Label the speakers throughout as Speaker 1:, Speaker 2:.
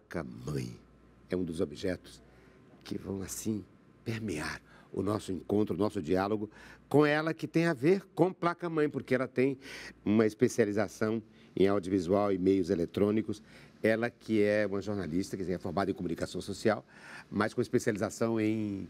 Speaker 1: placa-mãe. É um dos objetos que vão, assim, permear o nosso encontro, o nosso diálogo com ela, que tem a ver com placa-mãe, porque ela tem uma especialização em audiovisual e meios eletrônicos. Ela que é uma jornalista, quer dizer, é formada em comunicação social, mas com especialização em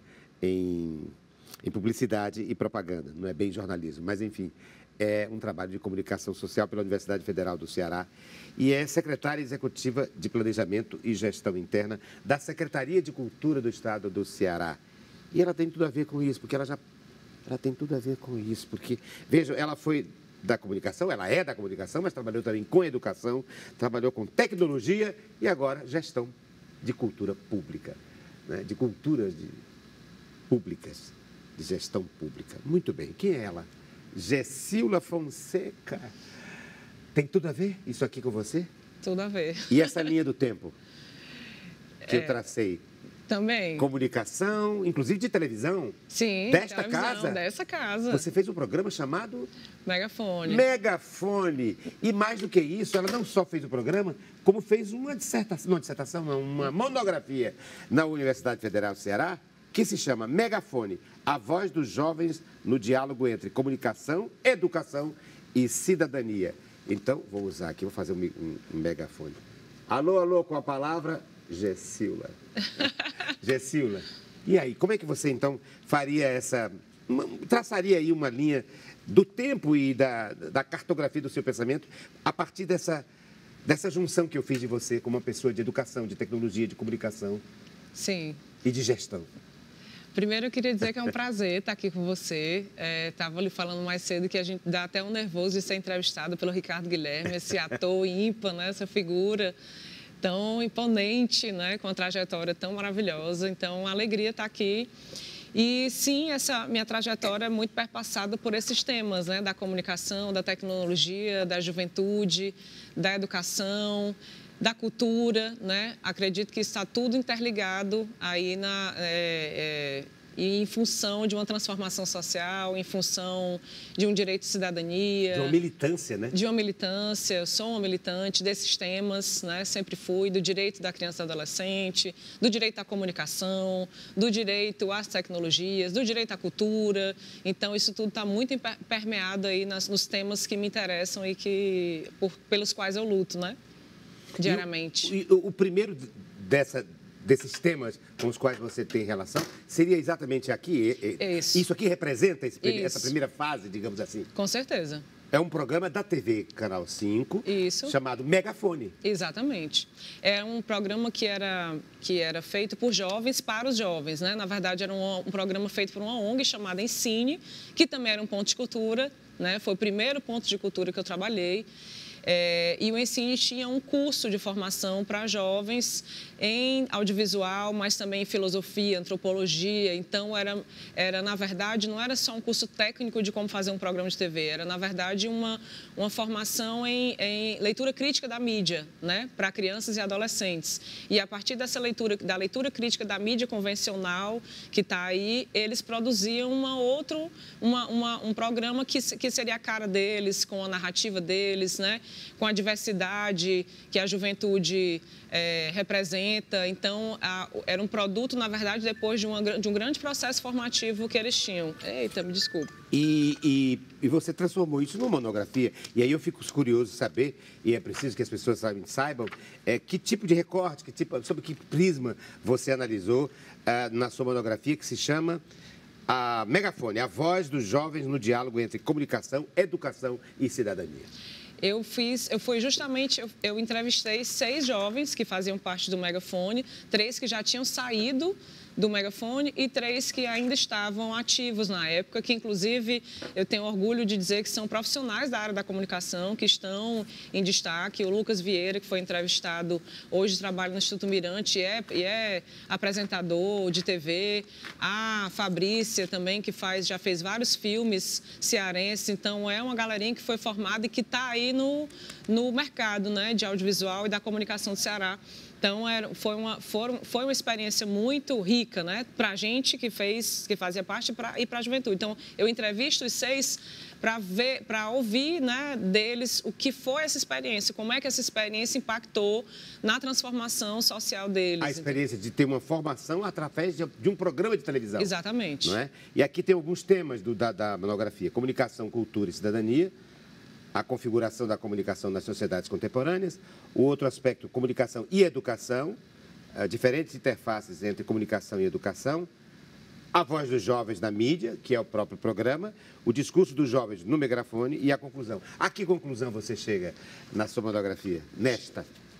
Speaker 1: publicidade e propaganda. Não é bem jornalismo, mas, enfim, é um trabalho de comunicação social pela Universidade Federal do Ceará e é secretária executiva de Planejamento e Gestão Interna da Secretaria de Cultura do Estado do Ceará. E ela tem tudo a ver com isso, porque ela tem tudo a ver com isso, porque, vejam, ela foi da comunicação, ela é da comunicação, mas trabalhou também com educação, trabalhou com tecnologia e agora gestão de cultura pública, né? De culturas públicas, de gestão pública. Muito bem, quem é ela? Gessila Fonseca. Tem tudo a ver isso aqui com você?
Speaker 2: Tudo a ver.
Speaker 1: E essa linha do tempo que eu tracei?
Speaker 2: Também.
Speaker 1: Comunicação, inclusive de televisão?
Speaker 2: Sim,
Speaker 1: desta
Speaker 2: televisão,
Speaker 1: casa?
Speaker 2: Dessa casa.
Speaker 1: Você fez um programa chamado?
Speaker 2: Megafone.
Speaker 1: Megafone. E mais do que isso, ela não só fez o programa, como fez uma dissertação, uma monografia na Universidade Federal do Ceará, que se chama Megafone, a voz dos jovens no diálogo entre comunicação, educação e cidadania. Então, vou usar aqui, vou fazer um megafone. Alô, alô, com a palavra Gessila. Gessila, e aí, como é que você, então, faria traçaria aí uma linha do tempo e da cartografia do seu pensamento a partir dessa junção que eu fiz de você como uma pessoa de educação, de tecnologia, de comunicação.
Speaker 2: Sim.
Speaker 1: E de gestão?
Speaker 2: Primeiro, eu queria dizer que é um prazer estar aqui com você. Estava lhe falando mais cedo que a gente dá até um nervoso de ser entrevistado pelo Ricardo Guilherme, esse ator ímpar, né? Essa figura tão imponente, né? Com uma trajetória tão maravilhosa. Então, uma alegria estar aqui. E, sim, essa minha trajetória é muito perpassada por esses temas, né? Da comunicação, da tecnologia, da juventude, da educação, da cultura, né? Acredito que está tudo interligado aí e em função de uma transformação social, em função de um direito de cidadania.
Speaker 1: De uma militância, né?
Speaker 2: De uma militância. Eu sou uma militante desses temas, né? Sempre fui, do direito da criança e do adolescente, do direito à comunicação, do direito às tecnologias, do direito à cultura. Então, isso tudo está muito permeado aí nos temas que me interessam e pelos quais eu luto, né? Diariamente.
Speaker 1: E o primeiro desses temas com os quais você tem relação seria exatamente aqui? Isso aqui representa essa primeira fase, digamos assim?
Speaker 2: Com certeza.
Speaker 1: É um programa da TV Canal 5, chamado Megafone.
Speaker 2: Exatamente. É um programa que era feito por jovens para os jovens, né? Na verdade, era um programa feito por uma ONG chamada Ensine, que também era um ponto de cultura, né? Foi o primeiro ponto de cultura que eu trabalhei. E o Ensine tinha um curso de formação para jovens em audiovisual, mas também em filosofia, antropologia. Então, na verdade, não era só um curso técnico de como fazer um programa de TV, era, na verdade, uma formação em leitura crítica da mídia, né, para crianças e adolescentes. E a partir da leitura crítica da mídia convencional que está aí, eles produziam um programa que seria a cara deles, com a narrativa deles, né? Com a diversidade que a juventude representa. Então, era um produto, na verdade, depois de um grande processo formativo que eles tinham. Eita, me desculpa.
Speaker 1: E você transformou isso numa monografia. E aí eu fico curioso de saber, e é preciso que as pessoas saibam, que tipo de recorte, sobre que prisma você analisou na sua monografia, que se chama a Megafone, a voz dos jovens no diálogo entre comunicação, educação e cidadania. Eu entrevistei 6 jovens que faziam parte do Megafone, 3 que já tinham saído do Megafone e 3 que ainda estavam ativos na época, que inclusive eu tenho orgulho de dizer que são profissionais da área da comunicação, que estão em destaque. O Lucas Vieira, que foi entrevistado, hoje trabalha no Instituto Mirante e é apresentador de TV. A Fabrícia também, que já fez vários filmes cearenses. Então, é uma galerinha que foi formada e que está aí no mercado, né, de audiovisual e da comunicação do Ceará. Então, foi uma experiência muito rica, né, para a gente que fazia parte e para a juventude. Então, eu entrevisto os 6
Speaker 2: para ouvir, né, deles o que foi essa experiência, como é que essa experiência impactou na transformação social deles.
Speaker 1: A experiência de ter uma formação através de um programa de televisão.
Speaker 2: Exatamente.
Speaker 1: Não é? E aqui tem alguns temas da monografia: comunicação, cultura e cidadania, a configuração da comunicação nas sociedades contemporâneas, o outro aspecto, comunicação e educação, diferentes interfaces entre comunicação e educação, a voz dos jovens na mídia, que é o próprio programa, o discurso dos jovens no megafone e a conclusão. A que conclusão você chega na sua monografia, nesta?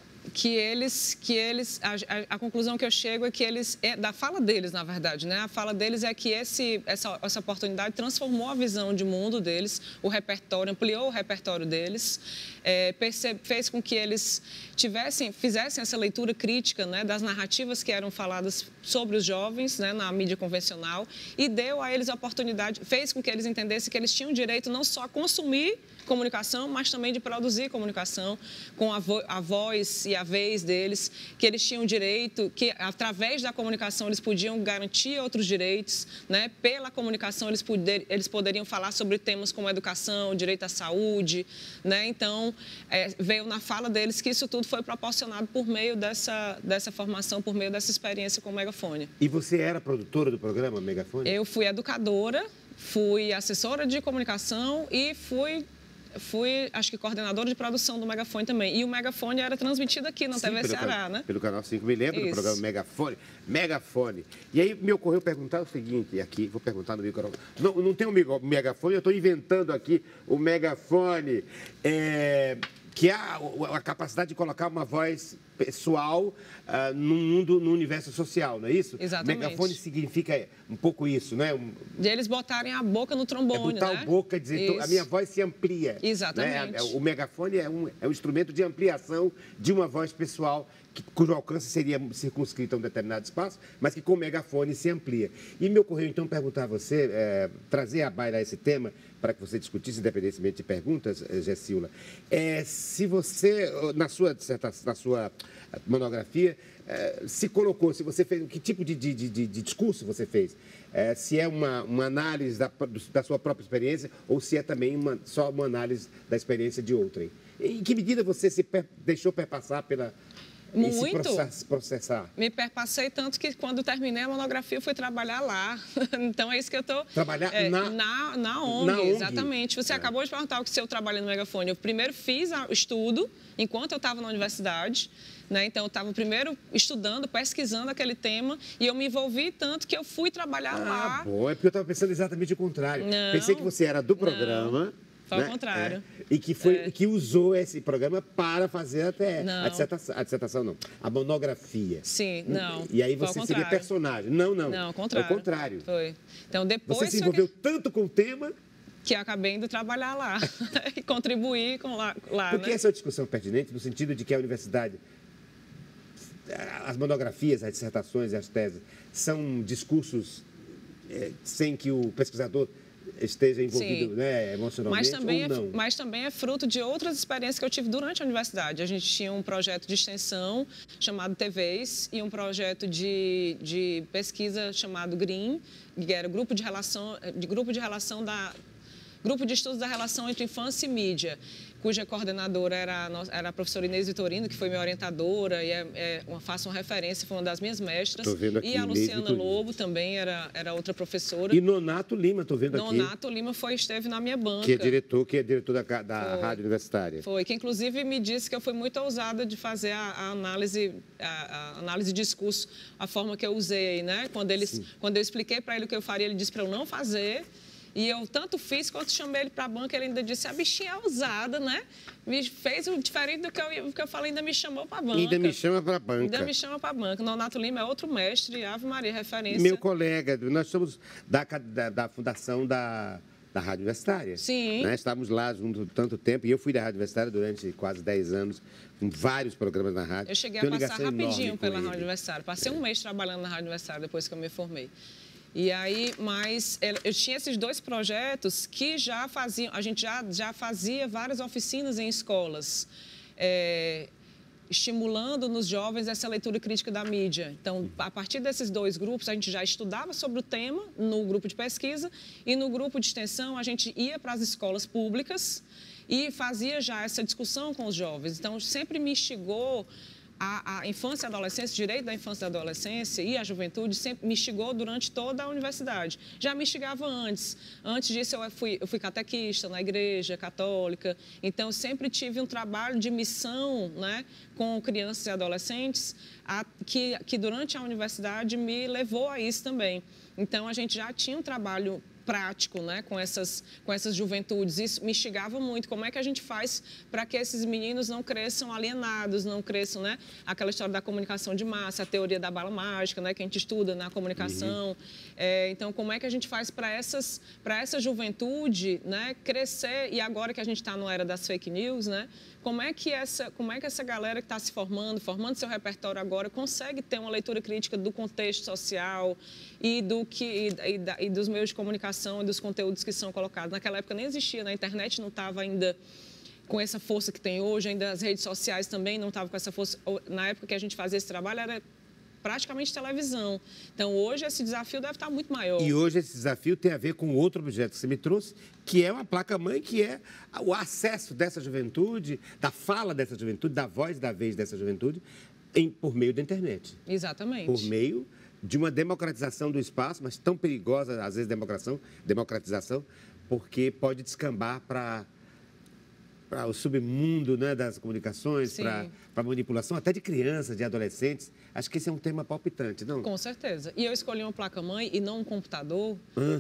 Speaker 2: A conclusão que eu chego é que eles, da fala deles, na verdade, né? A fala deles é que essa oportunidade transformou a visão de mundo deles, o repertório, ampliou o repertório deles, fez com que eles fizessem essa leitura crítica, né, das narrativas que eram faladas sobre os jovens, né, na mídia convencional, e deu a eles a oportunidade, fez com que eles entendessem que eles tinham direito não só a consumir comunicação, mas também de produzir comunicação com a voz e a vez deles, que eles tinham direito, que através da comunicação eles podiam garantir outros direitos, né? Pela comunicação eles poderiam falar sobre temas como educação, direito à saúde, né? Então, veio na fala deles que isso tudo foi proporcionado por meio dessa formação, por meio dessa experiência com o Megafone.
Speaker 1: E você era produtora do programa Megafone?
Speaker 2: Eu fui educadora, fui assessora de comunicação e fui, acho que, coordenadora de produção do Megafone também. E o Megafone era transmitido aqui na TV Ceará, né?
Speaker 1: Pelo Canal 5, me lembro do programa Megafone. E aí me ocorreu perguntar o seguinte, aqui, vou perguntar no microfone. Não tem um megafone, eu estou inventando aqui o Megafone, que é a capacidade de colocar uma voz pessoal no universo social, não é isso?
Speaker 2: Exatamente.
Speaker 1: Megafone significa um pouco isso, né?
Speaker 2: De eles botarem a boca no trombone,
Speaker 1: botar
Speaker 2: né?
Speaker 1: a boca e dizer, a minha voz se amplia.
Speaker 2: Exatamente.
Speaker 1: Né? O megafone é um instrumento de ampliação de uma voz pessoal cujo alcance seria circunscrito a um determinado espaço, mas que com o megafone se amplia. E me ocorreu, então, perguntar a você, trazer à baila esse tema, para que você discutisse, independentemente de perguntas, Gessila, se você, na sua monografia, se colocou, se você fez, que tipo de discurso você fez? Se é uma análise da sua própria experiência ou se é também só uma análise da experiência de outrem. Em que medida você se deixou perpassar pela...
Speaker 2: Muito.
Speaker 1: Processar.
Speaker 2: Me perpassei tanto que quando terminei a monografia eu fui trabalhar lá. Então é isso que eu estou...
Speaker 1: Trabalhar
Speaker 2: na ONG,
Speaker 1: na ONG,
Speaker 2: exatamente. Você acabou de perguntar se eu trabalho no Megafone. Eu primeiro fiz o estudo enquanto eu estava na universidade, né? Então eu estava primeiro estudando, pesquisando aquele tema e eu me envolvi tanto que eu fui trabalhar lá.
Speaker 1: Bom, é porque eu estava pensando exatamente o contrário. Pensei que você era do programa...
Speaker 2: Não. Foi ao contrário.
Speaker 1: E que usou esse programa para fazer até a dissertação, não. A monografia.
Speaker 2: Sim, não.
Speaker 1: E aí você seria personagem. Não.
Speaker 2: Não, ao contrário.
Speaker 1: Ao contrário.
Speaker 2: Foi. Então, depois
Speaker 1: você se envolveu tanto com o tema...
Speaker 2: que acabei indo trabalhar lá e contribuir com lá.
Speaker 1: Porque essa é uma discussão pertinente no sentido de que a universidade... As monografias, as dissertações e as teses são discursos sem que o pesquisador... esteja envolvido, né, emocionalmente ou não.
Speaker 2: Mas também é fruto de outras experiências que eu tive durante a universidade. A gente tinha um projeto de extensão chamado TVs e um projeto de pesquisa chamado GREEN, que era Grupo de Estudos da Relação entre Infância e Mídia, cuja coordenadora era a professora Inês Vitorino, que foi minha orientadora e faço uma referência, foi uma das minhas mestras.
Speaker 1: Estou vendo aqui,
Speaker 2: e a Luciana Lobo também era outra professora.
Speaker 1: E Nonato Lima, estou vendo aqui.
Speaker 2: Nonato Lima esteve na minha banca.
Speaker 1: Que é diretor da Rádio Universitária.
Speaker 2: Foi, que inclusive me disse que eu fui muito ousada de fazer a análise de discurso, a forma que eu usei, né? Quando eu expliquei para ele o que eu faria, ele disse para eu não fazer. E eu tanto fiz quanto chamei ele para a banca, ele ainda disse, a bichinha é ousada, né? Me fez o diferente do que eu falei, ainda me chamou para a banca.
Speaker 1: Ainda me chama para a banca.
Speaker 2: Ainda me chama para a banca. Nonato Lima é outro mestre, Ave Maria, referência.
Speaker 1: Meu colega, nós somos da fundação da Rádio Universitária.
Speaker 2: Sim.
Speaker 1: Né? Estávamos lá junto tanto tempo, e eu fui da Rádio Universitária durante quase 10 anos, com vários programas na rádio.
Speaker 2: Eu cheguei a passar rapidinho pela Rádio Universitária. Passei um mês trabalhando na Rádio Universitária depois que eu me formei. E aí, mas eu tinha esses dois projetos que já faziam, a gente já fazia várias oficinas em escolas. estimulando nos jovens essa leitura crítica da mídia. Então, a partir desses 2 grupos, a gente já estudava sobre o tema no grupo de pesquisa e no grupo de extensão a gente ia para as escolas públicas e fazia já essa discussão com os jovens. Então, sempre me instigou a infância e a adolescência, o direito da infância e da adolescência e a juventude sempre me instigou durante toda a universidade. Já me instigava antes. Antes disso, eu fui catequista na igreja católica. Então, eu sempre tive um trabalho de missão, né, com crianças e adolescentes, que durante a universidade me levou a isso também. Então, a gente já tinha um trabalho prático, né, com essas juventudes. Isso me instigava muito. Como é que a gente faz para que esses meninos não cresçam alienados, não cresçam, né, aquela história da comunicação de massa, a teoria da bala mágica, né, que a gente estuda na comunicação. Então, como é que a gente faz para essa juventude, né, crescer? E agora que a gente está na era das fake news, né, como é que essa galera que está se formando seu repertório agora, consegue ter uma leitura crítica do contexto social e dos meios de comunicação e dos conteúdos que são colocados? Naquela época nem existia, né? A internet não estava ainda com essa força que tem hoje, ainda as redes sociais também não estavam com essa força. Na época que a gente fazia esse trabalho, era praticamente televisão. Então, hoje, esse desafio deve estar muito maior.
Speaker 1: E hoje esse desafio tem a ver com outro objeto que você me trouxe, que é uma placa-mãe, que é o acesso dessa juventude, da fala dessa juventude, da voz da vez dessa juventude, por meio da internet.
Speaker 2: Exatamente.
Speaker 1: Por meio de uma democratização do espaço, mas tão perigosa, às vezes, democratização, porque pode descambar para o submundo, né, das comunicações, para a manipulação até de crianças, de adolescentes. Acho que esse é um tema palpitante, não?
Speaker 2: Com certeza. E eu escolhi uma placa-mãe e não um computador,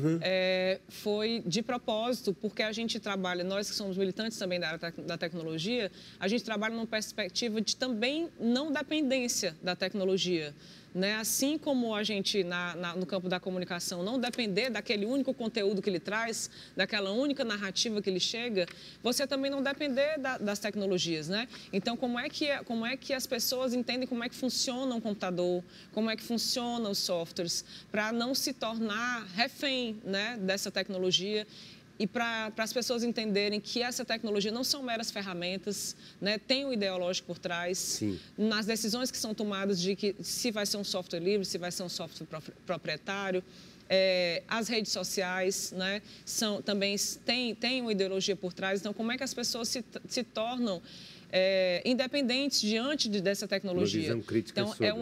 Speaker 2: foi de propósito, porque a gente trabalha, nós que somos militantes também da área da tecnologia, a gente trabalha numa perspectiva de também não dependência da tecnologia. Né? Assim como a gente, no campo da comunicação, não depender daquele único conteúdo que ele traz, daquela única narrativa que ele chega, você também não depender das tecnologias, né? Então, como é que as pessoas entendem como é que funciona um computador, como é que funcionam os softwares, para não se tornar refém, né, dessa tecnologia? E para as pessoas entenderem que essa tecnologia não são meras ferramentas, né? Tem um ideológico por trás.
Speaker 1: Sim.
Speaker 2: Nas decisões que são tomadas de que se vai ser um software livre, se vai ser um software proprietário. As redes sociais, né, também têm uma ideologia por trás. Então, como é que as pessoas se tornam independentes diante dessa tecnologia?
Speaker 1: Uma visão crítica
Speaker 2: então,
Speaker 1: sobre.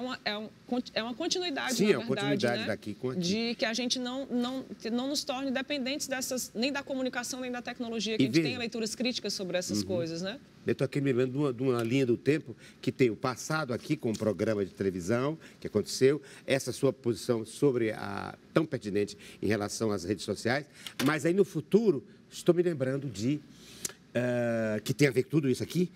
Speaker 2: é uma continuidade,
Speaker 1: Sim,
Speaker 2: na
Speaker 1: é uma
Speaker 2: verdade,
Speaker 1: continuidade
Speaker 2: né?
Speaker 1: daqui com aqui.
Speaker 2: De que a gente não nos torne dependentes nem da comunicação, nem da tecnologia, que a gente tenha leituras críticas sobre essas coisas, né?
Speaker 1: Eu estou aqui me lembrando de uma linha do tempo que tem o passado aqui com o programa de televisão que aconteceu, essa sua posição sobre tão pertinente em relação às redes sociais, mas aí no futuro estou me lembrando de que tem a ver com tudo isso aqui,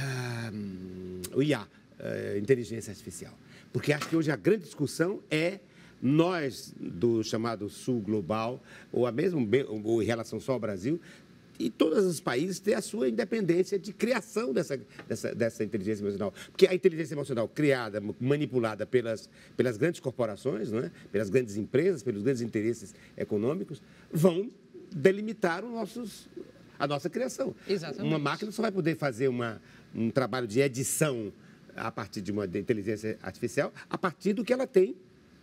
Speaker 1: o IA, inteligência artificial. Porque acho que hoje a grande discussão é nós, do chamado Sul Global, ou em relação só ao Brasil, e todos os países ter a sua independência de criação dessa inteligência emocional. Porque a inteligência emocional criada, manipulada pelas grandes corporações, não é? Pelas grandes empresas, pelos grandes interesses econômicos, vão delimitar a nossa criação.
Speaker 2: Exatamente.
Speaker 1: Uma máquina só vai poder fazer um trabalho de edição a partir de uma inteligência artificial, a partir do que ela tem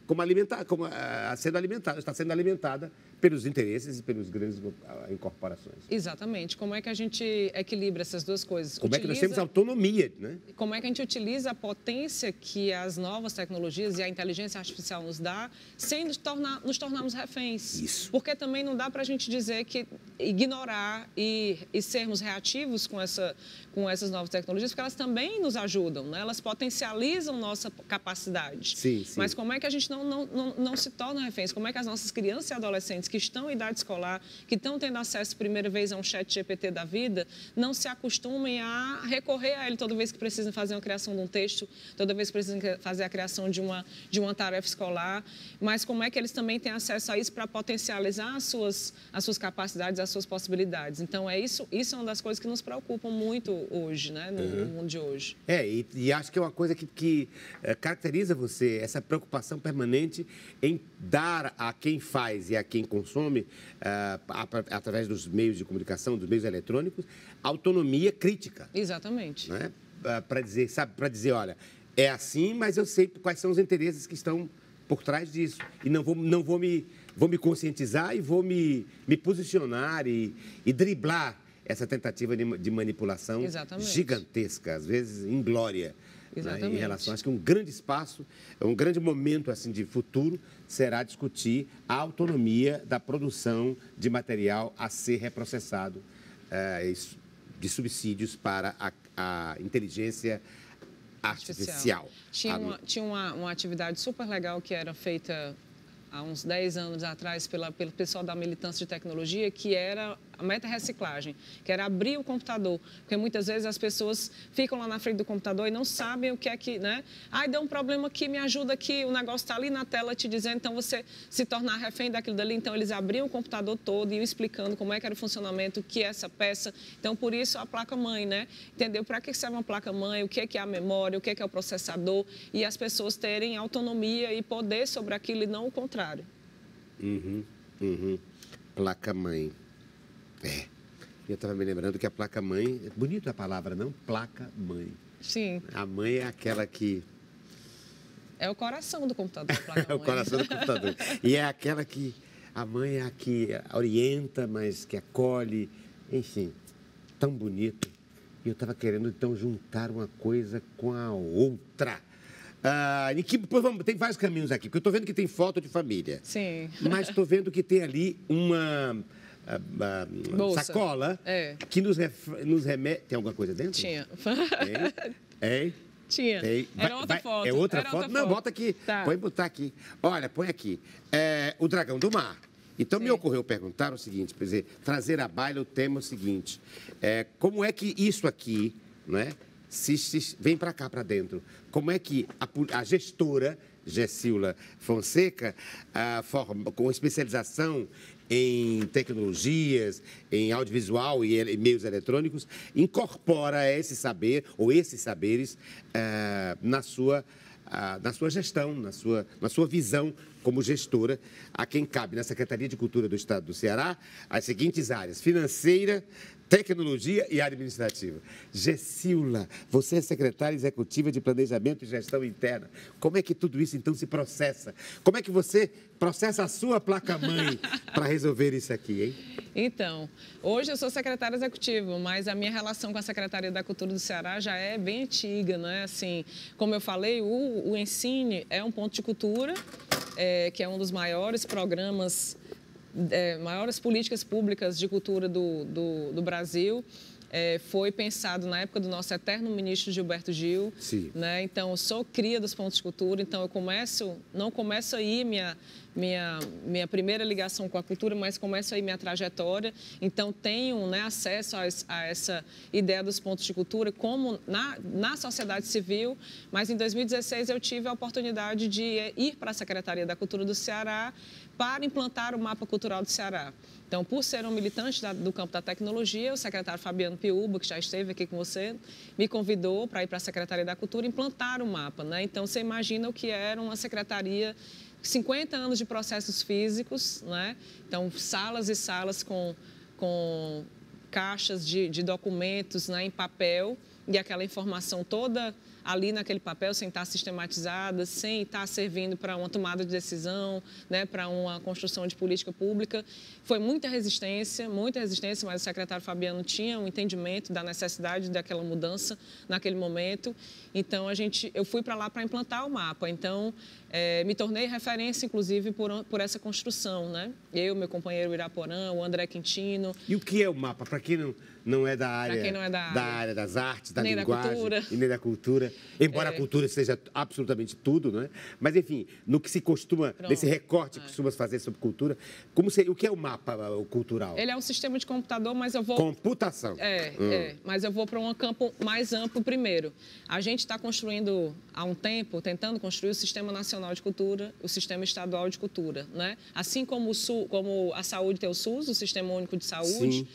Speaker 1: está sendo alimentada pelos interesses e pelas grandes incorporações.
Speaker 2: Exatamente. Como é que a gente equilibra essas duas coisas?
Speaker 1: Como é que nós temos autonomia, né?
Speaker 2: Como é que a gente utiliza a potência que as novas tecnologias e a inteligência artificial nos dá, sem nos tornarmos reféns?
Speaker 1: Isso.
Speaker 2: Porque também não dá para a gente dizer que ignorar e sermos reativos com essas novas tecnologias, porque elas também nos ajudam, né? Elas potencializam nossa capacidade.
Speaker 1: Sim, sim.
Speaker 2: Mas como é que a gente não se torna reféns? Como é que as nossas crianças e adolescentes que estão em idade escolar, que estão tendo acesso primeira vez a um chat GPT da vida, não se acostumem a recorrer a ele toda vez que precisam fazer uma criação de um texto, toda vez que precisam fazer a criação de uma tarefa escolar, mas como é que eles também têm acesso a isso para potencializar as suas capacidades, as suas possibilidades. Então, isso é uma das coisas que nos preocupam muito hoje, né, no mundo de hoje.
Speaker 1: E acho que é uma coisa que caracteriza você, essa preocupação permanente em dar a quem faz e a quem consome, através dos meios de comunicação, dos meios eletrônicos, autonomia crítica.
Speaker 2: Exatamente.
Speaker 1: Né? para dizer, sabe, para dizer, olha, é assim, mas eu sei quais são os interesses que estão por trás disso. E não vou me conscientizar e vou me posicionar e driblar essa tentativa de manipulação gigantesca, às vezes inglória. Né, em relação, acho que um grande espaço, um grande momento assim de futuro será discutir a autonomia da produção de material a ser reprocessado de subsídios para a inteligência artificial.
Speaker 2: Tinha uma atividade super legal que era feita há uns 10 anos atrás pelo pessoal da militância de tecnologia, que era a meta-reciclagem, que era abrir o computador, porque muitas vezes as pessoas ficam lá na frente do computador e não sabem o que é que, né? Deu um problema aqui, me ajuda aqui, o negócio está ali na tela te dizendo, então você se tornar refém daquilo dali. Então, eles abriam o computador todo e iam explicando como é que era o funcionamento, o que é essa peça. Então, por isso, a placa-mãe, né? Entendeu? Para que serve uma placa-mãe, o que é a memória, o que é o processador, e as pessoas terem autonomia e poder sobre aquilo e não o contrário.
Speaker 1: Placa-mãe. Eu estava me lembrando que a placa-mãe... Bonita a palavra, não? Placa-mãe.
Speaker 2: Sim.
Speaker 1: A mãe é aquela que...
Speaker 2: É o coração do computador, a placa-mãe.
Speaker 1: É o coração do computador. E é aquela que... A mãe é a que orienta, mas que acolhe. Enfim, tão bonito. E eu estava querendo, então, juntar uma coisa com a outra. Tem vários caminhos aqui, porque eu estou vendo que tem foto de família.
Speaker 2: Sim.
Speaker 1: Mas estou vendo que tem ali uma... sacola que nos remete... Tem alguma coisa dentro?
Speaker 2: Tinha.
Speaker 1: Hein?
Speaker 2: Tinha. Era outra foto.
Speaker 1: É outra foto? Não, bota aqui.
Speaker 2: Tá.
Speaker 1: Pode botar aqui. Olha, põe aqui. O dragão do mar. Então, me ocorreu perguntar o seguinte, quer dizer, trazer à baila o tema seguinte. Como é que isso aqui, né, vem para cá, para dentro? Como é que a gestora, Gessila Fonseca, com especialização em tecnologias, em audiovisual e meios eletrônicos, incorpora esse saber ou esses saberes na sua gestão, na sua visão como gestora, a quem cabe na Secretaria de Cultura do Estado do Ceará as seguintes áreas: financeira, tecnologia e administrativa. Gessila, você é secretária executiva de Planejamento e Gestão Interna. Como é que tudo isso, então, se processa? Como é que você processa a sua placa-mãe para resolver isso aqui, hein?
Speaker 2: Então, hoje eu sou secretária executiva, mas a minha relação com a Secretaria da Cultura do Ceará já é bem antiga, né? Assim, como eu falei, o Ensine é um ponto de cultura, que é um dos maiores programas, maiores políticas públicas de cultura do Brasil. Foi pensado na época do nosso eterno ministro Gilberto Gil.
Speaker 1: Sim.
Speaker 2: Né? Então, eu sou cria dos pontos de cultura, então não começo aí minha primeira ligação com a cultura, mas começo aí minha trajetória. Então, tenho, né, acesso a essa ideia dos pontos de cultura como na sociedade civil, mas em 2016 eu tive a oportunidade de ir para a Secretaria da Cultura do Ceará para implantar o Mapa Cultural do Ceará. Então, por ser um militante do campo da tecnologia, o secretário Fabiano Piúba, que já esteve aqui com você, me convidou para ir para a Secretaria da Cultura implantar o mapa, né? Então, você imagina o que era uma secretaria, 50 anos de processos físicos, né? Então, salas e salas com caixas de documentos, né, em papel, e aquela informação toda ali naquele papel, sem estar sistematizada, sem estar servindo para uma tomada de decisão, né, para uma construção de política pública. Foi muita resistência, mas o secretário Fabiano tinha um entendimento da necessidade daquela mudança naquele momento. Então, eu fui para lá para implantar o mapa. Então, me tornei referência, inclusive, por essa construção, né? Eu, meu companheiro Iraporã, o André Quintino.
Speaker 1: E o que é o mapa? Para quem não é da área,
Speaker 2: quem não é da
Speaker 1: área das artes, da
Speaker 2: nem
Speaker 1: linguagem,
Speaker 2: da cultura.
Speaker 1: e nem da cultura, embora a cultura seja absolutamente tudo, não é? Mas, enfim, no que se costuma, nesse recorte que costuma fazer sobre cultura, o que é o mapa cultural?
Speaker 2: Ele é um sistema de computador, mas eu vou...
Speaker 1: Computação.
Speaker 2: Mas eu vou para um campo mais amplo primeiro. A gente está construindo, há um tempo, tentando construir o Sistema Nacional de Cultura, o Sistema Estadual de Cultura, né? Assim como a saúde tem o SUS, o Sistema Único de Saúde.
Speaker 1: Sim.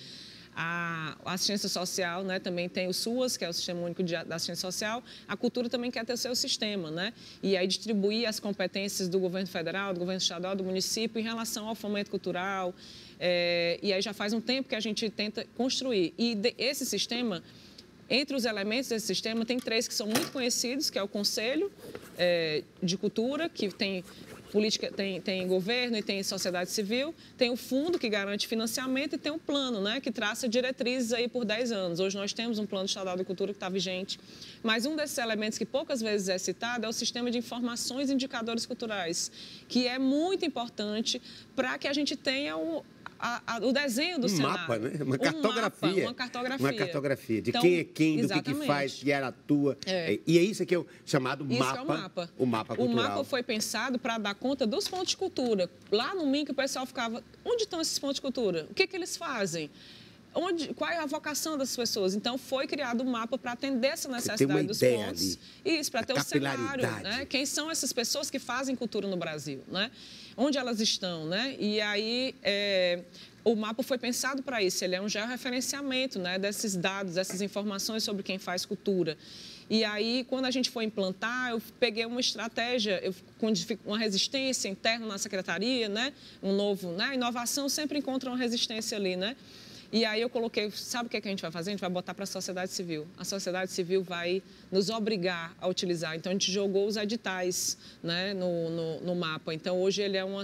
Speaker 2: A assistência social, né, também tem o SUAS, que é o Sistema Único da Assistência Social. A cultura também quer ter o seu sistema, né? E aí distribuir as competências do governo federal, do governo estadual, do município em relação ao fomento cultural. E aí já faz um tempo que a gente tenta construir. E esse sistema, Entre os elementos desse sistema, tem 3 que são muito conhecidos, que é o Conselho de Cultura, que tem política, tem governo e tem sociedade civil, tem o fundo que garante financiamento e tem o plano, né, que traça diretrizes aí por 10 anos. Hoje nós temos um plano estadual de cultura que está vigente, mas um desses elementos que poucas vezes é citado é o sistema de informações e indicadores culturais, que é muito importante para que a gente tenha o desenho do cenário.
Speaker 1: Mapa, né? Uma cartografia.
Speaker 2: Uma cartografia.
Speaker 1: Uma cartografia de
Speaker 2: então,
Speaker 1: quem é quem, do que
Speaker 2: exatamente.
Speaker 1: faz, que era atua. E é isso que é o chamado
Speaker 2: isso
Speaker 1: mapa.
Speaker 2: É o mapa.
Speaker 1: O mapa cultural.
Speaker 2: O mapa foi pensado para dar conta dos pontos de cultura. Lá no MINC o pessoal ficava, onde estão esses pontos de cultura? O que eles fazem? Qual é a vocação das pessoas? Então, foi criado um mapa para atender essa necessidade dos pontos. Isso, para ter o cenário, né? Quem são essas pessoas que fazem cultura no Brasil, né? Onde elas estão, né? E aí, o mapa foi pensado para isso. Ele é um georreferenciamento, né, desses dados, dessas informações sobre quem faz cultura. E aí, quando a gente foi implantar, eu peguei uma estratégia, com uma resistência interna na secretaria, né? A inovação sempre encontra uma resistência ali, né? E aí eu coloquei, sabe o que a gente vai fazer? A gente vai botar para a sociedade civil. A sociedade civil vai nos obrigar a utilizar. Então, a gente jogou os editais, né, no mapa. Então, hoje ele é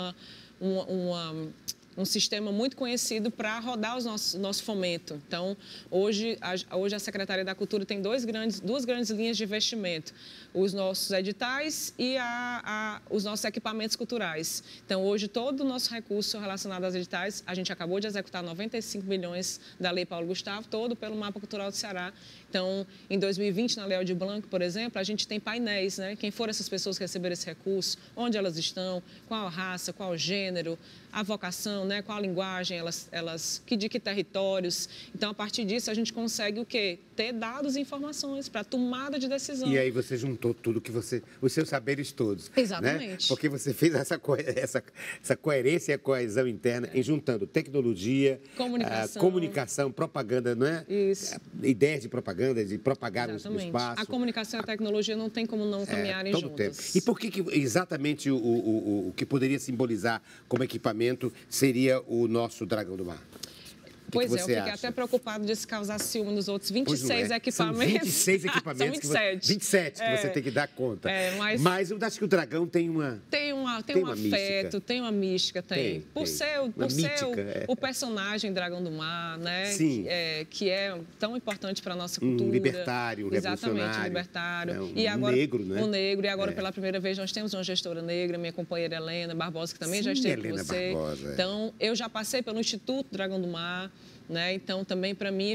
Speaker 2: um sistema muito conhecido para rodar o nosso fomento. Então, hoje a Secretaria da Cultura tem duas grandes linhas de investimento. Os nossos editais e os nossos equipamentos culturais. Então, hoje, todo o nosso recurso relacionado aos editais, a gente acabou de executar 95 milhões da Lei Paulo Gustavo, todo pelo Mapa Cultural do Ceará. Então, em 2020, na Lei Aldir Blanc, por exemplo, a gente tem painéis, né? Quem foram essas pessoas que receberam esse recurso, onde elas estão, qual a raça, qual o gênero, a vocação, né? Qual a linguagem, de que territórios. Então, a partir disso, a gente consegue o quê? Ter dados e informações para tomada de decisão.
Speaker 1: E aí você juntou tudo que os seus saberes todos.
Speaker 2: Exatamente.
Speaker 1: Né? Porque você fez essa coerência e a coesão interna em juntando tecnologia, comunicação, propaganda, não é?
Speaker 2: Isso.
Speaker 1: Ideias de propaganda, de propagar no espaço.
Speaker 2: A comunicação e a tecnologia não tem como não caminharem
Speaker 1: todo
Speaker 2: juntas.
Speaker 1: Tempo. E por que exatamente o que poderia simbolizar como equipamento seria o nosso Dragão do Mar?
Speaker 2: Pois é, eu fiquei até preocupado de se causar ciúme nos outros 26 equipamentos.
Speaker 1: São 26 equipamentos.
Speaker 2: São 27.
Speaker 1: 27 que você tem que dar conta. Mas eu acho que o Dragão tem uma...
Speaker 2: Tem um afeto, tem uma mística, tem. Por ser o personagem Dragão do Mar, né?
Speaker 1: Sim.
Speaker 2: Que é tão importante para a nossa cultura.
Speaker 1: Um libertário, um revolucionário.
Speaker 2: Exatamente, um libertário.
Speaker 1: Negro, né?
Speaker 2: Um negro. E agora, pela primeira vez, nós temos uma gestora negra, minha companheira Helena Barbosa, que também já esteve com você.
Speaker 1: Barbosa,
Speaker 2: Então, eu já passei pelo Instituto Dragão do Mar. Né? Então, também, para mim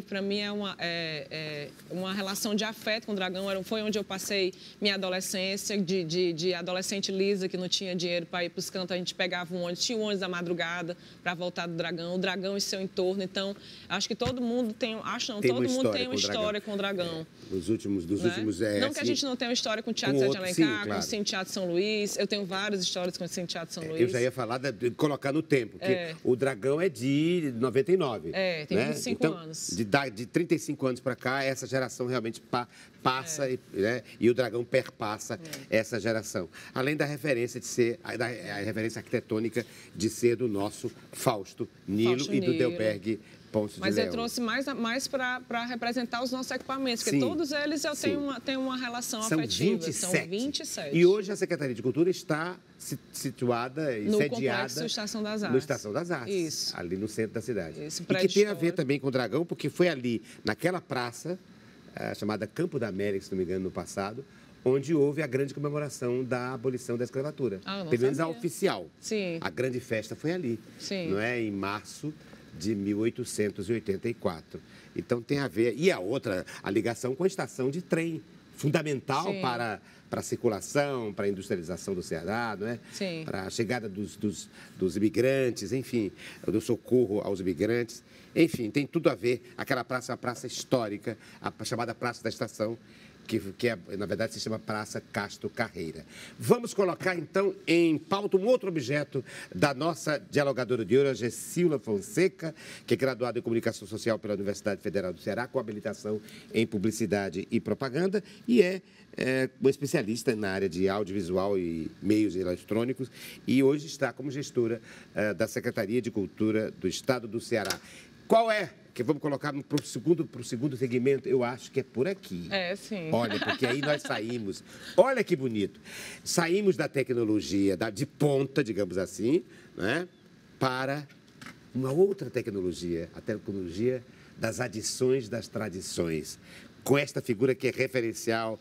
Speaker 2: é uma relação de afeto com o Dragão. Foi onde eu passei minha adolescência, de adolescente lisa, que não tinha dinheiro para ir para os cantos. A gente pegava um ônibus, tinha um ônibus da madrugada para voltar do Dragão, o Dragão e seu entorno. Então, acho que todo mundo tem uma história com o Dragão.
Speaker 1: Dos últimos
Speaker 2: não que a gente não tenha uma história com o Teatro Zé de Alencar, com o Cine Teatro São Luís. Eu tenho várias histórias com o Cine Teatro São Luís.
Speaker 1: Eu já ia falar de colocar no tempo, porque o Dragão é de 99.
Speaker 2: Tem 25 anos.
Speaker 1: De 35 anos para cá, essa geração realmente passa e o Dragão perpassa essa geração. Além da referência de ser, a referência arquitetônica de ser do nosso Fausto Nilo e do Delberg Ponce de Leão.
Speaker 2: Mas eu trouxe mais para representar os nossos equipamentos, porque todos eles eu tenho uma relação afetiva. São 27.
Speaker 1: E hoje a Secretaria de Cultura está situada e
Speaker 2: no
Speaker 1: sediada
Speaker 2: complexo Estação das Artes.
Speaker 1: No Estação das Artes,
Speaker 2: isso.
Speaker 1: Ali no centro da cidade.
Speaker 2: Isso,
Speaker 1: e que tem a ver também com o Dragão, porque foi ali, naquela praça, chamada Campo da América, se não me engano, no passado, onde houve a grande comemoração da abolição da escravatura. Pelo menos a oficial.
Speaker 2: Sim.
Speaker 1: A grande festa foi ali,
Speaker 2: Sim.
Speaker 1: não é? Em março de 1884. Então tem a ver. E a ligação com a estação de trem, fundamental para a circulação, para a industrialização do Ceará, não é?
Speaker 2: Sim.
Speaker 1: Para a chegada dos imigrantes, enfim, do socorro aos imigrantes. Enfim, tem tudo a ver. Aquela praça é uma praça histórica, a chamada Praça da Estação, que na verdade se chama Praça Castro Carreira. Vamos colocar, então, em pauta um outro objeto da nossa dialogadora de hoje, a Gessilda Fonseca, que é graduada em Comunicação Social pela Universidade Federal do Ceará, com habilitação em Publicidade e Propaganda, e é uma especialista na área de audiovisual e meios eletrônicos, e hoje está como gestora da Secretaria de Cultura do Estado do Ceará. Qual é? Que vamos colocar para o segundo segmento, eu acho que é por aqui.
Speaker 2: Sim.
Speaker 1: Olha, porque aí nós saímos, olha que bonito, saímos da tecnologia de ponta, digamos assim, né, para uma outra tecnologia, a tecnologia das adições das tradições, com esta figura que é referencial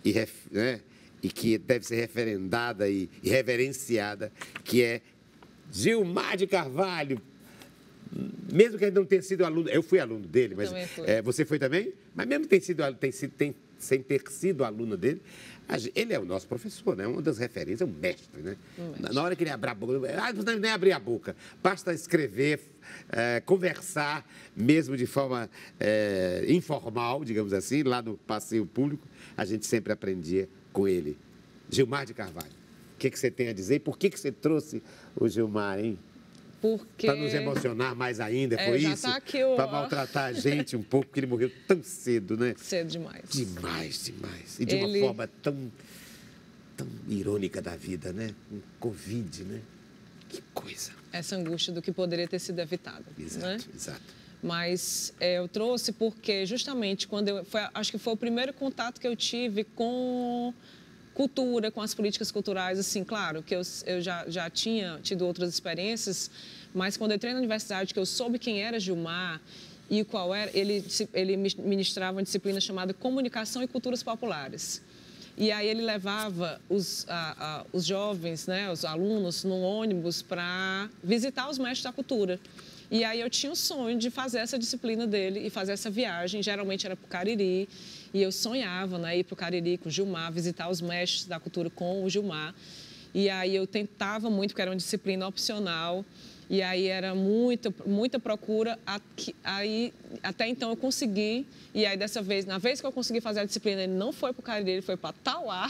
Speaker 1: e que deve ser referendada e reverenciada, que é Gilmar de Carvalho. Mesmo que ele não tenha sido aluno, eu fui aluno dele, mas você foi também? Mas mesmo sem ter sido aluno dele, ele é o nosso professor, né? Uma das referências, é um mestre, né? Na hora que ele abrir a boca, não precisa nem abrir a boca, basta escrever, conversar, mesmo de forma informal, digamos assim, lá no passeio público, a gente sempre aprendia com ele. Gilmar de Carvalho, o que você tem a dizer? Por que você trouxe o Gilmar, hein? Para nos emocionar mais ainda, foi isso?
Speaker 2: Tá
Speaker 1: para maltratar a gente um pouco, porque ele morreu tão cedo, né?
Speaker 2: Cedo demais.
Speaker 1: Demais. E de uma forma tão irônica da vida, né? Um Covid, né? Que coisa.
Speaker 2: Essa angústia do que poderia ter sido evitado.
Speaker 1: Exato.
Speaker 2: Mas eu trouxe porque justamente quando acho que foi o primeiro contato que eu tive com cultura, com as políticas culturais, assim, claro, que eu já tinha tido outras experiências, mas quando eu entrei na universidade, que eu soube quem era Gilmar e qual era, ele ministrava uma disciplina chamada Comunicação e Culturas Populares. E aí ele levava os jovens, né, os alunos, num ônibus para visitar os mestres da cultura. E aí eu tinha o sonho de fazer essa disciplina dele e fazer essa viagem, geralmente era para o Cariri, e eu sonhava, né, ir para o Cariri com o Gilmar, visitar os mestres da cultura com o Gilmar. E aí eu tentava muito, porque era uma disciplina opcional, e aí era muita procura. Aí, até então eu consegui, e aí dessa vez, na vez que eu consegui fazer a disciplina, ele não foi para o Cariri, ele foi para Tauá.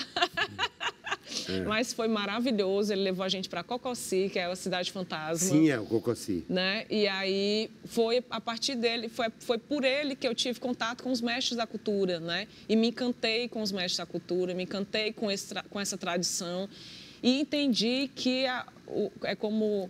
Speaker 2: Mas foi maravilhoso, ele levou a gente para Cocossi, que é a cidade fantasma.
Speaker 1: Sim, é o Cocossi.
Speaker 2: Né? E aí foi a partir dele, foi por ele que eu tive contato com os mestres da cultura, né? E me encantei com os mestres da cultura, me encantei com essa tradição e entendi que é como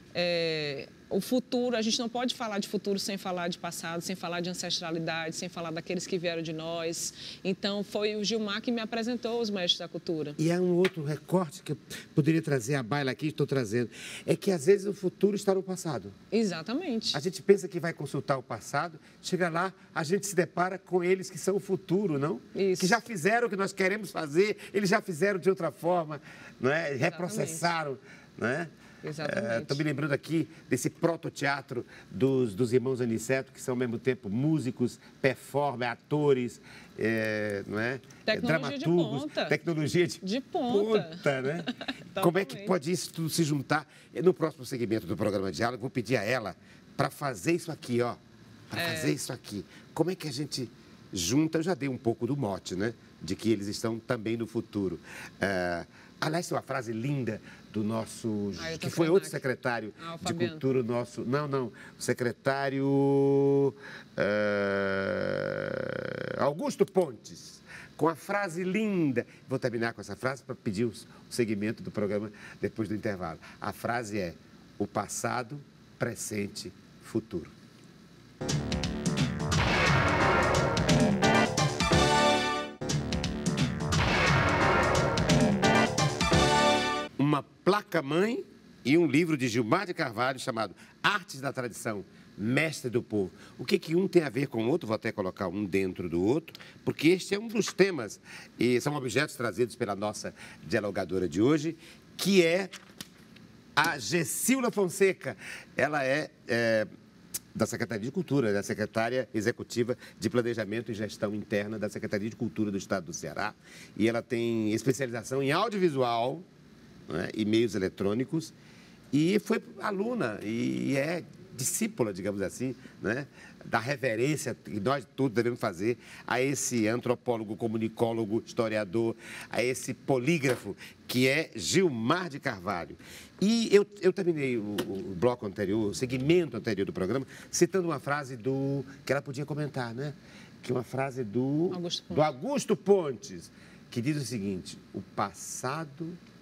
Speaker 2: o futuro, a gente não pode falar de futuro sem falar de passado, sem falar de ancestralidade, sem falar daqueles que vieram de nós. Então, foi o Gilmar que me apresentou os mestres da cultura.
Speaker 1: E há um outro recorte que eu poderia trazer à baila aqui, estou trazendo, é que às vezes o futuro está no passado.
Speaker 2: Exatamente.
Speaker 1: A gente pensa que vai consultar o passado, chega lá, a gente se depara com eles que são o futuro, não?
Speaker 2: Isso.
Speaker 1: Que já fizeram o que nós queremos fazer, eles já fizeram de outra forma, não é? Reprocessaram, não é?
Speaker 2: Exatamente.
Speaker 1: Estou me lembrando aqui desse prototeatro dos irmãos Aniceto, que são ao mesmo tempo músicos, performers, atores, não é?
Speaker 2: Tecnologia
Speaker 1: dramaturgos,
Speaker 2: de ponta.
Speaker 1: Tecnologia de ponta, né? Como é que pode isso tudo se juntar? No próximo segmento do programa Diálogo, vou pedir a ela para fazer isso aqui, ó. Para fazer isso aqui. Como é que a gente junta? Eu já dei um pouco do mote, né? De que eles estão também no futuro. Aliás, tem uma frase linda do nosso, que foi outro secretário de cultura nosso, o secretário Augusto Pontes, com a frase linda. Vou terminar com essa frase para pedir o segmento do programa depois do intervalo. A frase é: o passado, presente, futuro. Uma placa-mãe e um livro de Gilmar de Carvalho chamado Artes da Tradição, Mestre do Povo. O que um tem a ver com o outro? Vou até colocar um dentro do outro, porque este é um dos temas, e são objetos trazidos pela nossa dialogadora de hoje, que é a Gessilda Fonseca. Ela é da Secretaria de Cultura, da Secretária Executiva de Planejamento e Gestão Interna da Secretaria de Cultura do Estado do Ceará. E ela tem especialização em audiovisual, né, e meios eletrônicos, e foi aluna e é discípula, digamos assim, né, da reverência que nós todos devemos fazer a esse antropólogo, comunicólogo, historiador, a esse polígrafo que é Gilmar de Carvalho. E eu terminei o bloco anterior, o segmento anterior do programa, citando uma frase que ela podia comentar, né? Que é uma frase do Augusto Pontes, que diz o seguinte: o passado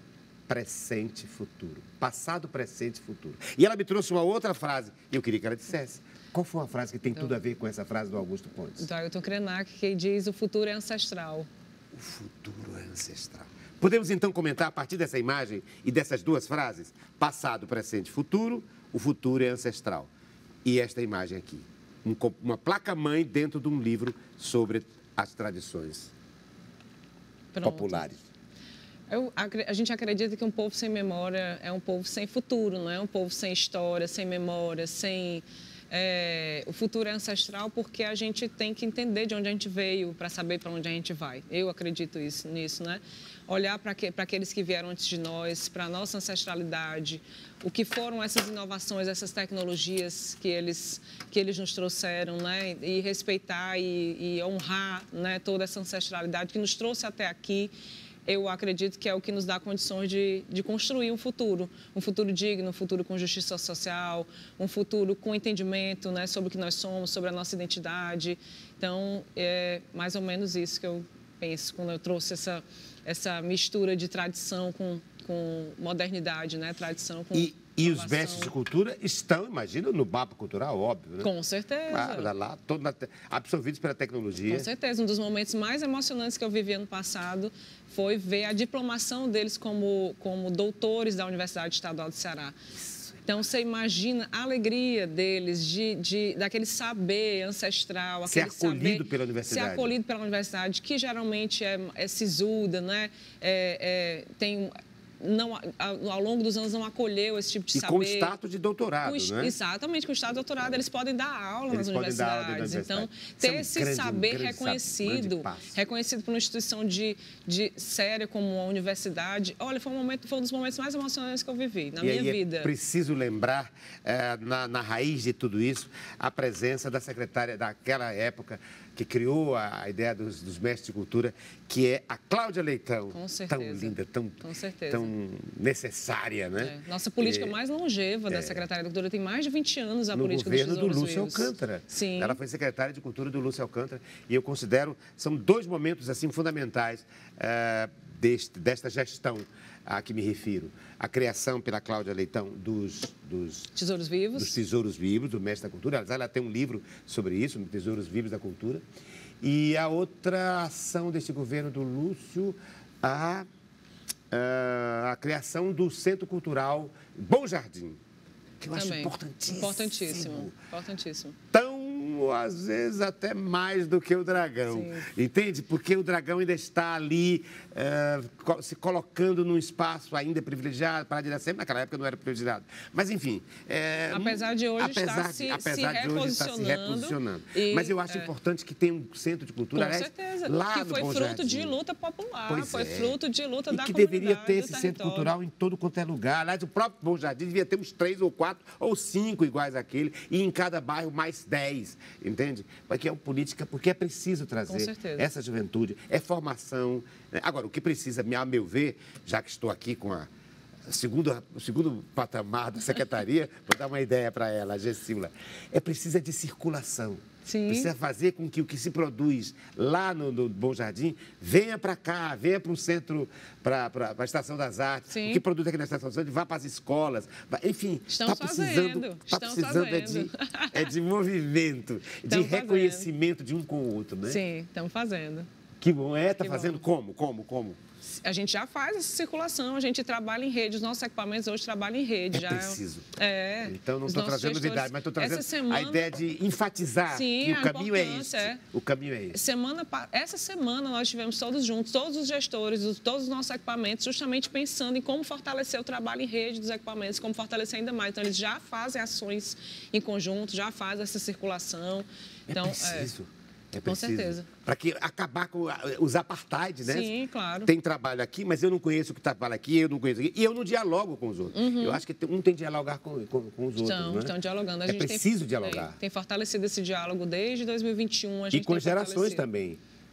Speaker 1: presente, futuro. Passado, presente, futuro. E ela me trouxe uma outra frase e eu queria que ela dissesse. Qual foi uma frase que tem tudo a ver com essa frase do Augusto Pontes?
Speaker 2: Do Ailton Krenak, que diz: o futuro é ancestral.
Speaker 1: O futuro é ancestral. Podemos então comentar a partir dessa imagem e dessas duas frases? Passado, presente, futuro. O futuro é ancestral. E esta imagem aqui. Uma placa-mãe dentro de um livro sobre as tradições populares.
Speaker 2: A gente acredita que um povo sem memória é um povo sem futuro, não é um povo sem história, sem memória, sem... o futuro é ancestral porque a gente tem que entender de onde a gente veio para saber para onde a gente vai. Eu acredito nisso, né? Olhar para aqueles que vieram antes de nós, para a nossa ancestralidade, o que foram essas inovações, essas tecnologias que eles nos trouxeram, né? E respeitar e honrar, né, toda essa ancestralidade que nos trouxe até aqui. Eu acredito que é o que nos dá condições de construir um futuro digno, um futuro com justiça social, um futuro com entendimento, né, sobre o que nós somos, sobre a nossa identidade. Então, é mais ou menos isso que eu penso quando eu trouxe essa mistura de tradição com modernidade, né, tradição com...
Speaker 1: E os mestres de cultura estão, imagina, no mapa cultural, óbvio, né?
Speaker 2: Com certeza.
Speaker 1: Lá, absorvidos pela tecnologia.
Speaker 2: Com certeza. Um dos momentos mais emocionantes que eu vivi ano passado foi ver a diplomação deles como doutores da Universidade Estadual do Ceará. Então, você imagina a alegria deles, daquele saber ancestral.
Speaker 1: Ser acolhido pela universidade.
Speaker 2: Ser acolhido pela universidade, que geralmente é sisuda, né? Ao longo dos anos não acolheu esse tipo de saber.
Speaker 1: E com status de doutorado, né?
Speaker 2: Exatamente, com status de doutorado, eles podem dar aula nas universidades. Então, ter esse saber reconhecido por uma instituição séria como a universidade, olha, foi um dos momentos mais emocionantes que eu vivi na minha vida.
Speaker 1: É preciso lembrar, na raiz de tudo isso, a presença da secretária daquela época, que criou a ideia dos mestres de cultura, que é a Cláudia Leitão.
Speaker 2: Com certeza.
Speaker 1: Tão linda, tão necessária, né?
Speaker 2: Nossa política mais longeva da Secretaria da Cultura tem mais de 20 anos a política dos tesouros
Speaker 1: vivos. No governo do Lúcio Alcântara.
Speaker 2: Sim.
Speaker 1: Ela foi secretária de Cultura do Lúcio Alcântara e eu considero, são dois momentos assim fundamentais desta gestão a que me refiro. A criação pela Cláudia Leitão dos
Speaker 2: Tesouros Vivos.
Speaker 1: Dos Tesouros Vivos, do Mestre da Cultura. Ela tem um livro sobre isso, Tesouros Vivos da Cultura. E a outra ação deste governo do Lúcio, a criação do Centro Cultural Bom Jardim, que eu acho importantíssimo.
Speaker 2: Importantíssimo.
Speaker 1: Às vezes até mais do que o Dragão, entende? Porque o Dragão ainda está ali se colocando num espaço ainda privilegiado para a direção. Naquela época não era privilegiado, mas enfim.
Speaker 2: Apesar de hoje estar se reposicionando.
Speaker 1: Mas eu acho importante que tenha um centro de cultura.
Speaker 2: Com certeza.
Speaker 1: Lá
Speaker 2: que foi fruto de luta popular, fruto de luta da comunidade.
Speaker 1: E que deveria ter esse centro cultural em todo quanto é lugar. Aliás, o próprio Bom Jardim devia ter uns 3 ou 4 ou 5 iguais àquele e em cada bairro mais 10. Entende? Porque é uma política, porque é preciso trazer essa juventude, é formação. Agora, o que precisa, a meu ver, já que estou aqui com o segundo patamar da secretaria, vou dar uma ideia para ela, a Gessila, precisa de circulação.
Speaker 2: Sim.
Speaker 1: Precisa fazer com que o que se produz lá no Bom Jardim venha para cá, venha para o centro, para a Estação das Artes.
Speaker 2: Sim.
Speaker 1: O que produz aqui na Estação das Artes vá para as escolas. Enfim, está precisando de movimento, de reconhecimento de um com o outro, né?
Speaker 2: Sim, estamos fazendo.
Speaker 1: Que bom. Está fazendo como?
Speaker 2: A gente já faz essa circulação, a gente trabalha em rede, os nossos equipamentos hoje trabalham em rede.
Speaker 1: Preciso. Então, não estou trazendo novidade, mas estou trazendo a ideia de enfatizar que o caminho é esse. O caminho é esse.
Speaker 2: Essa semana nós estivemos todos juntos, todos os gestores, todos os nossos equipamentos, justamente pensando em como fortalecer o trabalho em rede dos equipamentos, como fortalecer ainda mais. Então, eles já fazem ações em conjunto, já fazem essa circulação. Então,
Speaker 1: preciso.
Speaker 2: Com certeza.
Speaker 1: Para acabar com os apartheid, né?
Speaker 2: Sim, claro.
Speaker 1: Tem trabalho aqui, mas eu não conheço o que trabalha aqui, eu não conheço aqui. E eu não dialogo com os outros. Eu acho que um tem que dialogar com os outros, né?
Speaker 2: Estão dialogando.
Speaker 1: Preciso dialogar.
Speaker 2: Tem fortalecido esse diálogo desde 2021.
Speaker 1: E com gerações também.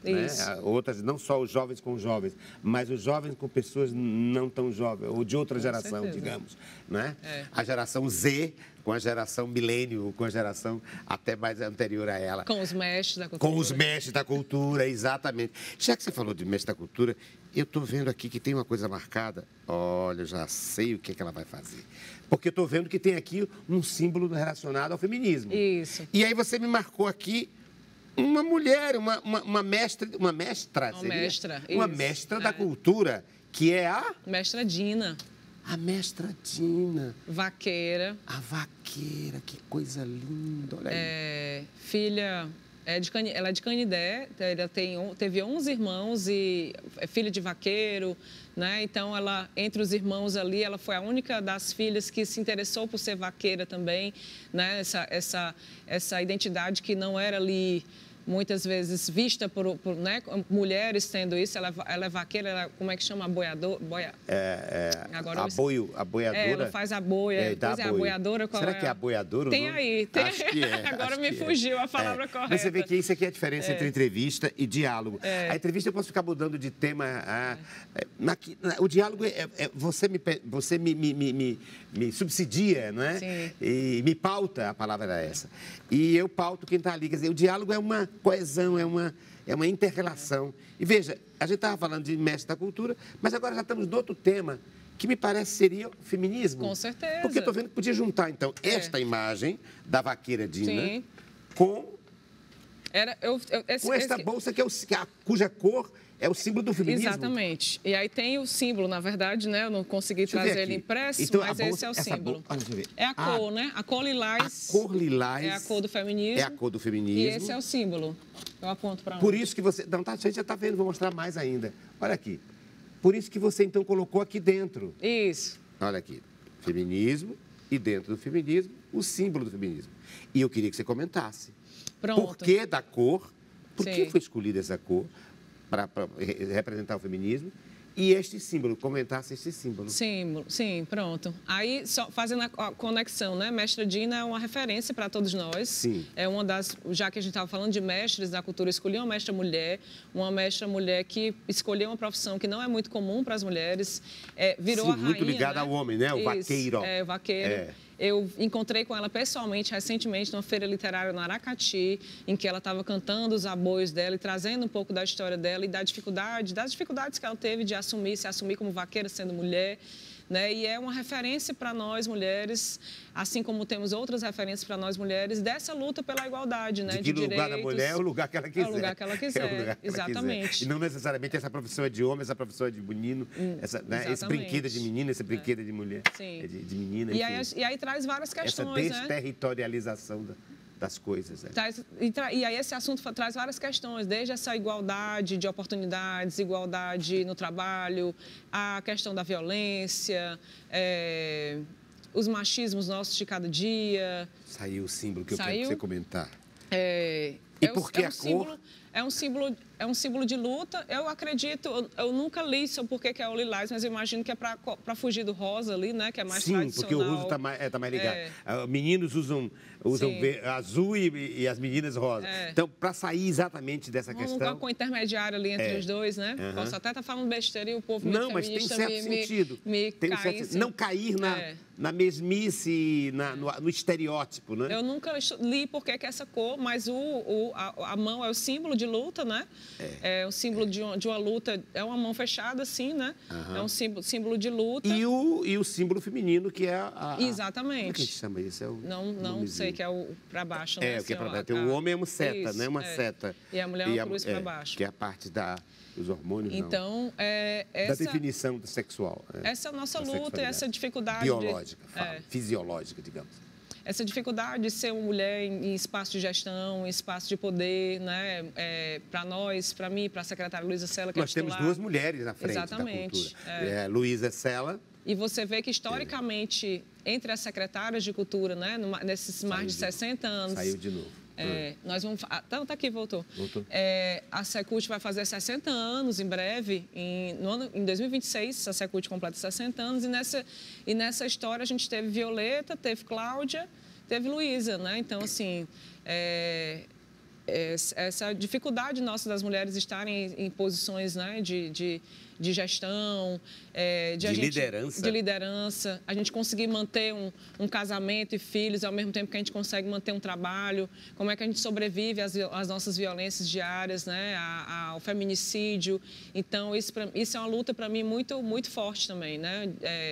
Speaker 1: né?
Speaker 2: Isso.
Speaker 1: Outras, não só os jovens com jovens, mas os jovens com pessoas não tão jovens, ou de outra geração,
Speaker 2: certeza.
Speaker 1: digamos. Né?
Speaker 2: É.
Speaker 1: A geração Z com a geração milênio, com a geração até mais anterior a ela.
Speaker 2: Com os mestres da cultura.
Speaker 1: Com os mestres da cultura, exatamente. Já que você falou de mestre da cultura, eu estou vendo aqui que tem uma coisa marcada. Olha, eu já sei o que ela vai fazer. Porque eu estou vendo que tem aqui um símbolo relacionado ao feminismo.
Speaker 2: Isso.
Speaker 1: E aí você me marcou aqui uma mulher, uma mestra, seria? Uma mestra da cultura, que é a...
Speaker 2: Mestra Dina.
Speaker 1: A mestra Dina.
Speaker 2: Vaqueira.
Speaker 1: A vaqueira, que coisa linda, olha aí.
Speaker 2: Filha, ela é de Canidé, ela teve 11 irmãos e é filha de vaqueiro, né? Então, ela, entre os irmãos ali, ela foi a única das filhas que se interessou por ser vaqueira também, né? Essa identidade que não era ali muitas vezes vista por né, mulheres tendo isso. Ela é vaqueira, como é que chama? Agora
Speaker 1: a boiadora?
Speaker 2: Ela faz a boia.
Speaker 1: Pois
Speaker 2: a boiadora, qual
Speaker 1: Será que é a boiadora?
Speaker 2: Tem aí. Tem...
Speaker 1: Acho que é.
Speaker 2: Agora me fugiu a palavra correta.
Speaker 1: Mas você vê que isso aqui é a diferença entre entrevista e diálogo. A entrevista eu posso ficar mudando de tema. O diálogo você me subsidia, não é?
Speaker 2: Sim.
Speaker 1: E me pauta, a palavra era essa. E eu pauto quem está ali. Quer dizer, o diálogo é uma coesão, é uma inter-relação. E veja, a gente estava falando de mestre da cultura, mas agora já estamos no outro tema, que me parece seria o feminismo.
Speaker 2: Com certeza.
Speaker 1: Porque eu estou vendo que podia juntar, então, esta imagem da vaqueira Dina com esta bolsa cuja cor é o símbolo do feminismo.
Speaker 2: Exatamente. E aí tem o símbolo, na verdade, né? Eu não consegui trazer ele impresso, então, mas esse é o símbolo. É a cor, né? A cor lilás.
Speaker 1: A cor lilás.
Speaker 2: É a cor do feminismo.
Speaker 1: É a cor do feminismo.
Speaker 2: E esse é o símbolo. Eu aponto para onde?
Speaker 1: Por isso que você... Não, a gente já está vendo, vou mostrar mais ainda. Olha aqui. Por isso que você, então, colocou aqui dentro.
Speaker 2: Isso.
Speaker 1: Olha aqui. Feminismo e dentro do feminismo, o símbolo do feminismo. E eu queria que você comentasse.
Speaker 2: Pronto.
Speaker 1: Por que da cor? Por que
Speaker 2: Sim.
Speaker 1: foi escolhida essa cor para representar o feminismo? E este símbolo, comentasse este símbolo.
Speaker 2: Sim, pronto. Aí, só fazendo a conexão, né? Mestra Dina é uma referência para todos nós.
Speaker 1: Sim.
Speaker 2: É uma das, já que a gente estava falando de mestres da cultura, escolhi uma mestra mulher que escolheu uma profissão que não é muito comum para as mulheres, virou a rainha,
Speaker 1: muito ligada,
Speaker 2: né?
Speaker 1: ao homem, né? O
Speaker 2: Isso,
Speaker 1: vaqueiro.
Speaker 2: o vaqueiro. Eu encontrei com ela pessoalmente, recentemente, numa feira literária no Aracati, em que ela estava cantando os aboios dela e trazendo um pouco da história dela e das dificuldades que ela teve de se assumir como vaqueira, sendo mulher. Né? E é uma referência para nós, mulheres, assim como temos outras referências para nós, mulheres, dessa luta pela igualdade, né?
Speaker 1: De que o lugar da mulher é o lugar que ela quiser.
Speaker 2: É o lugar que ela quiser, exatamente.
Speaker 1: E não necessariamente essa profissão é de homem, essa profissão é de menino, esse brinquedo é de menina, esse brinquedo é de mulher, de menina.
Speaker 2: E aí traz várias questões,
Speaker 1: essa desterritorialização das coisas.
Speaker 2: E aí esse assunto traz várias questões, desde essa igualdade de oportunidades, igualdade no trabalho, a questão da violência, os machismos nossos de cada dia.
Speaker 1: Saiu o símbolo que eu quero que você comentar.
Speaker 2: E
Speaker 1: por que a cor?
Speaker 2: É um símbolo de luta. Eu acredito, eu nunca li sobre por que é o lilás, mas eu imagino que é para fugir do rosa ali, né? Que é mais tradicional. Sim,
Speaker 1: porque o rosa está mais ligado. Meninos usam azul e as meninas rosa. Então, para sair exatamente dessa questão...
Speaker 2: Com intermediário ali entre os dois, né? Posso até estar falando besteira e o povo
Speaker 1: não, mas tem certo sentido. Não cair na mesmice, no estereótipo, né?
Speaker 2: Eu nunca li por que essa cor, mas a mão é o símbolo de luta, né? É o símbolo de uma luta, é uma mão fechada, assim, né? É um símbolo de luta.
Speaker 1: E o símbolo feminino, que é
Speaker 2: Exatamente.
Speaker 1: Como é que a gente chama isso?
Speaker 2: Não sei, que é o para baixo, né?
Speaker 1: O que é para baixo. O homem é uma seta, né? Uma seta.
Speaker 2: E a mulher é uma cruz para baixo.
Speaker 1: Que é a parte dos hormônios,
Speaker 2: então,
Speaker 1: da definição sexual.
Speaker 2: Essa é a nossa luta, essa dificuldade...
Speaker 1: Biológica, fisiológica, digamos.
Speaker 2: Essa dificuldade de ser uma mulher em espaço de gestão, em espaço de poder, né? Para nós, para mim, para a secretária Luísa Sela, que
Speaker 1: nós temos duas mulheres na frente da cultura. Luísa Sela.
Speaker 2: E você vê que, historicamente, entre as secretárias de cultura, né? Nesses mais de 60 anos...
Speaker 1: Saiu de novo.
Speaker 2: Nós vamos... Tá aqui, voltou. A Secult vai fazer 60 anos em breve, em 2026, a Secult completa 60 anos, e nessa história a gente teve Violeta, teve Cláudia, teve Luísa, né? Então, assim, essa dificuldade nossa das mulheres estarem em posições, né, de gestão, de liderança, a gente conseguir manter um casamento e filhos, ao mesmo tempo que a gente consegue manter um trabalho, como é que a gente sobrevive às nossas violências diárias, né, ao feminicídio. Então, isso é uma luta, para mim, muito, muito forte também, né?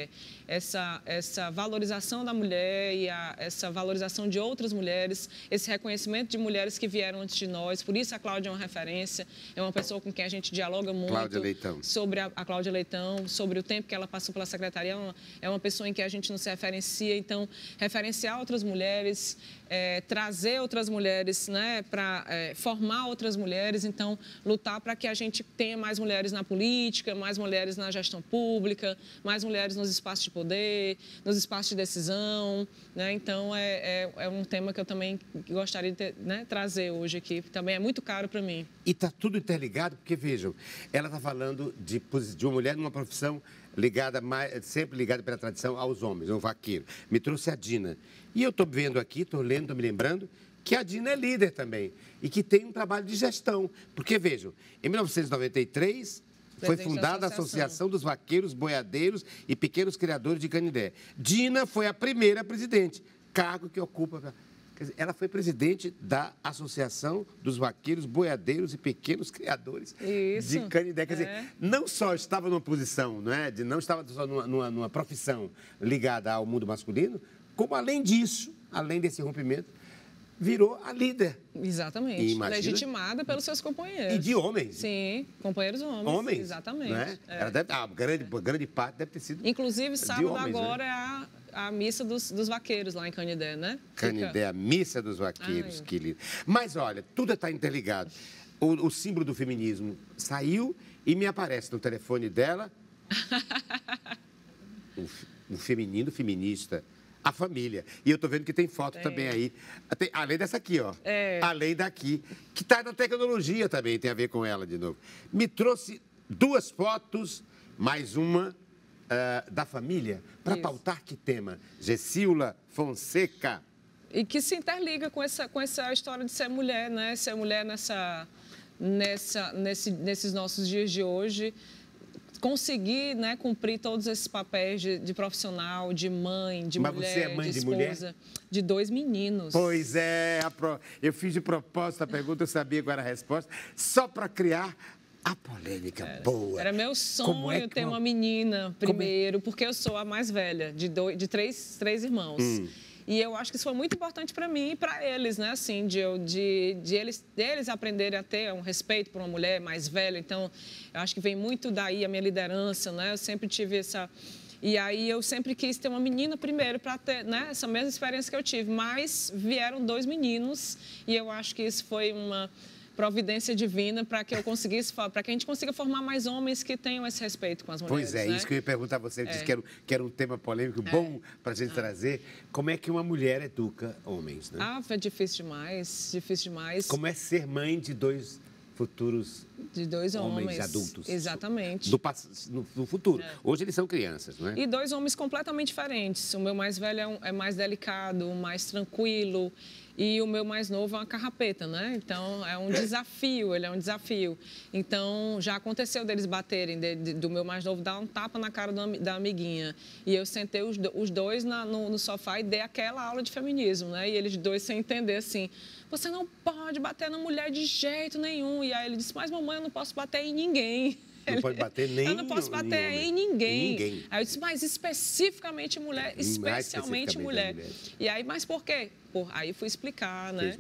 Speaker 2: Essa valorização da mulher e essa valorização de outras mulheres, esse reconhecimento de mulheres que vieram antes de nós. Por isso, a Cláudia é uma referência, é uma pessoa com quem a gente dialoga muito.
Speaker 1: Cláudia Leitão.
Speaker 2: Sobre a Cláudia Leitão, sobre o tempo que ela passou pela secretaria, é uma pessoa em que a gente não se referencia. Então, referenciar outras mulheres, trazer outras mulheres, né, para formar outras mulheres. Então, lutar para que a gente tenha mais mulheres na política, mais mulheres na gestão pública, mais mulheres nos espaços de poder, nos espaços de decisão, né? Então, é um tema que eu também gostaria de trazer hoje aqui, que também é muito caro para mim.
Speaker 1: E está tudo interligado, porque, vejam, ela está falando de uma mulher numa profissão sempre ligada pela tradição aos homens, um vaqueiro. Me trouxe a Dina. E eu estou vendo aqui, estou lendo, estou me lembrando, que a Dina é líder também e que tem um trabalho de gestão. Porque, vejam, em 1993... foi fundada a Associação dos Vaqueiros, Boiadeiros e Pequenos Criadores de Canindé. Dina foi a primeira presidente, cargo que ocupa... Quer dizer, ela foi presidente da Associação dos Vaqueiros, Boiadeiros e Pequenos Criadores de Canindé. Quer dizer, não só estava numa posição, não estava só numa profissão ligada ao mundo masculino, como, além disso, além desse rompimento, virou a líder.
Speaker 2: Exatamente. Legitimada pelos seus companheiros.
Speaker 1: E de homens.
Speaker 2: Sim, companheiros homens.
Speaker 1: Homens.
Speaker 2: Exatamente.
Speaker 1: Né? Ela grande parte deve ter sido
Speaker 2: inclusive, sábado
Speaker 1: de homens,
Speaker 2: agora é a missa dos vaqueiros lá em Canindé, né?
Speaker 1: Canindé, a missa dos vaqueiros, que lindo. Mas, olha, tudo está interligado. O símbolo do feminismo saiu e me aparece no telefone dela um feminino feminista. A família. E eu estou vendo que tem foto também aí. Além dessa aqui, ó. Além daqui. Que está na tecnologia também, tem a ver com ela de novo. Me trouxe 2 fotos, mais uma da família, para pautar que tema? Gessilda Fonseca.
Speaker 2: E que se interliga com essa história de ser mulher, né? Ser mulher nesses nossos dias de hoje. Conseguir, né, cumprir todos esses papéis de profissional, de mãe, de mulher,
Speaker 1: você é mãe
Speaker 2: de
Speaker 1: esposa,
Speaker 2: mulher? De 2 meninos.
Speaker 1: Pois é, eu fiz de propósito a pergunta, eu sabia qual era a resposta, só para criar a polêmica boa.
Speaker 2: Era meu sonho ter uma menina primeiro, porque eu sou a mais velha de três irmãos. E eu acho que isso foi muito importante para mim e para eles, né? Assim, de eles aprenderem a ter um respeito por uma mulher mais velha. Então, eu acho que vem muito daí a minha liderança, né? Eu sempre tive essa... E aí, eu sempre quis ter uma menina primeiro para ter, né, essa mesma experiência que eu tive. Mas vieram 2 meninos e eu acho que isso foi uma providência divina para que eu conseguisse, para que a gente consiga formar mais homens que tenham esse respeito com as mulheres.
Speaker 1: Pois é,
Speaker 2: né?
Speaker 1: Isso que eu ia perguntar a você, disse que era um tema polêmico bom para a gente trazer. Como é que uma mulher educa homens, né?
Speaker 2: É difícil demais, difícil demais.
Speaker 1: Como é ser mãe de 2 futuros
Speaker 2: de 2 homens
Speaker 1: adultos.
Speaker 2: Exatamente.
Speaker 1: No futuro. Hoje eles são crianças, não é?
Speaker 2: E 2 homens completamente diferentes. O meu mais velho é mais delicado, mais tranquilo. E o meu mais novo é uma carrapeta, né? Então, é um desafio, ele é um desafio. Então, já aconteceu deles baterem, do meu mais novo dar um tapa na cara da amiguinha. E eu sentei os dois no sofá e dei aquela aula de feminismo, né? E eles 2 sem entender, assim, você não pode bater na mulher de jeito nenhum. E aí ele disse, mas mamãe, eu não posso bater em ninguém.
Speaker 1: Não pode bater nem
Speaker 2: eu não posso bater em ninguém. Aí eu disse, mas especificamente mulher, especialmente mulher. E aí, mas por quê? Aí fui explicar, né,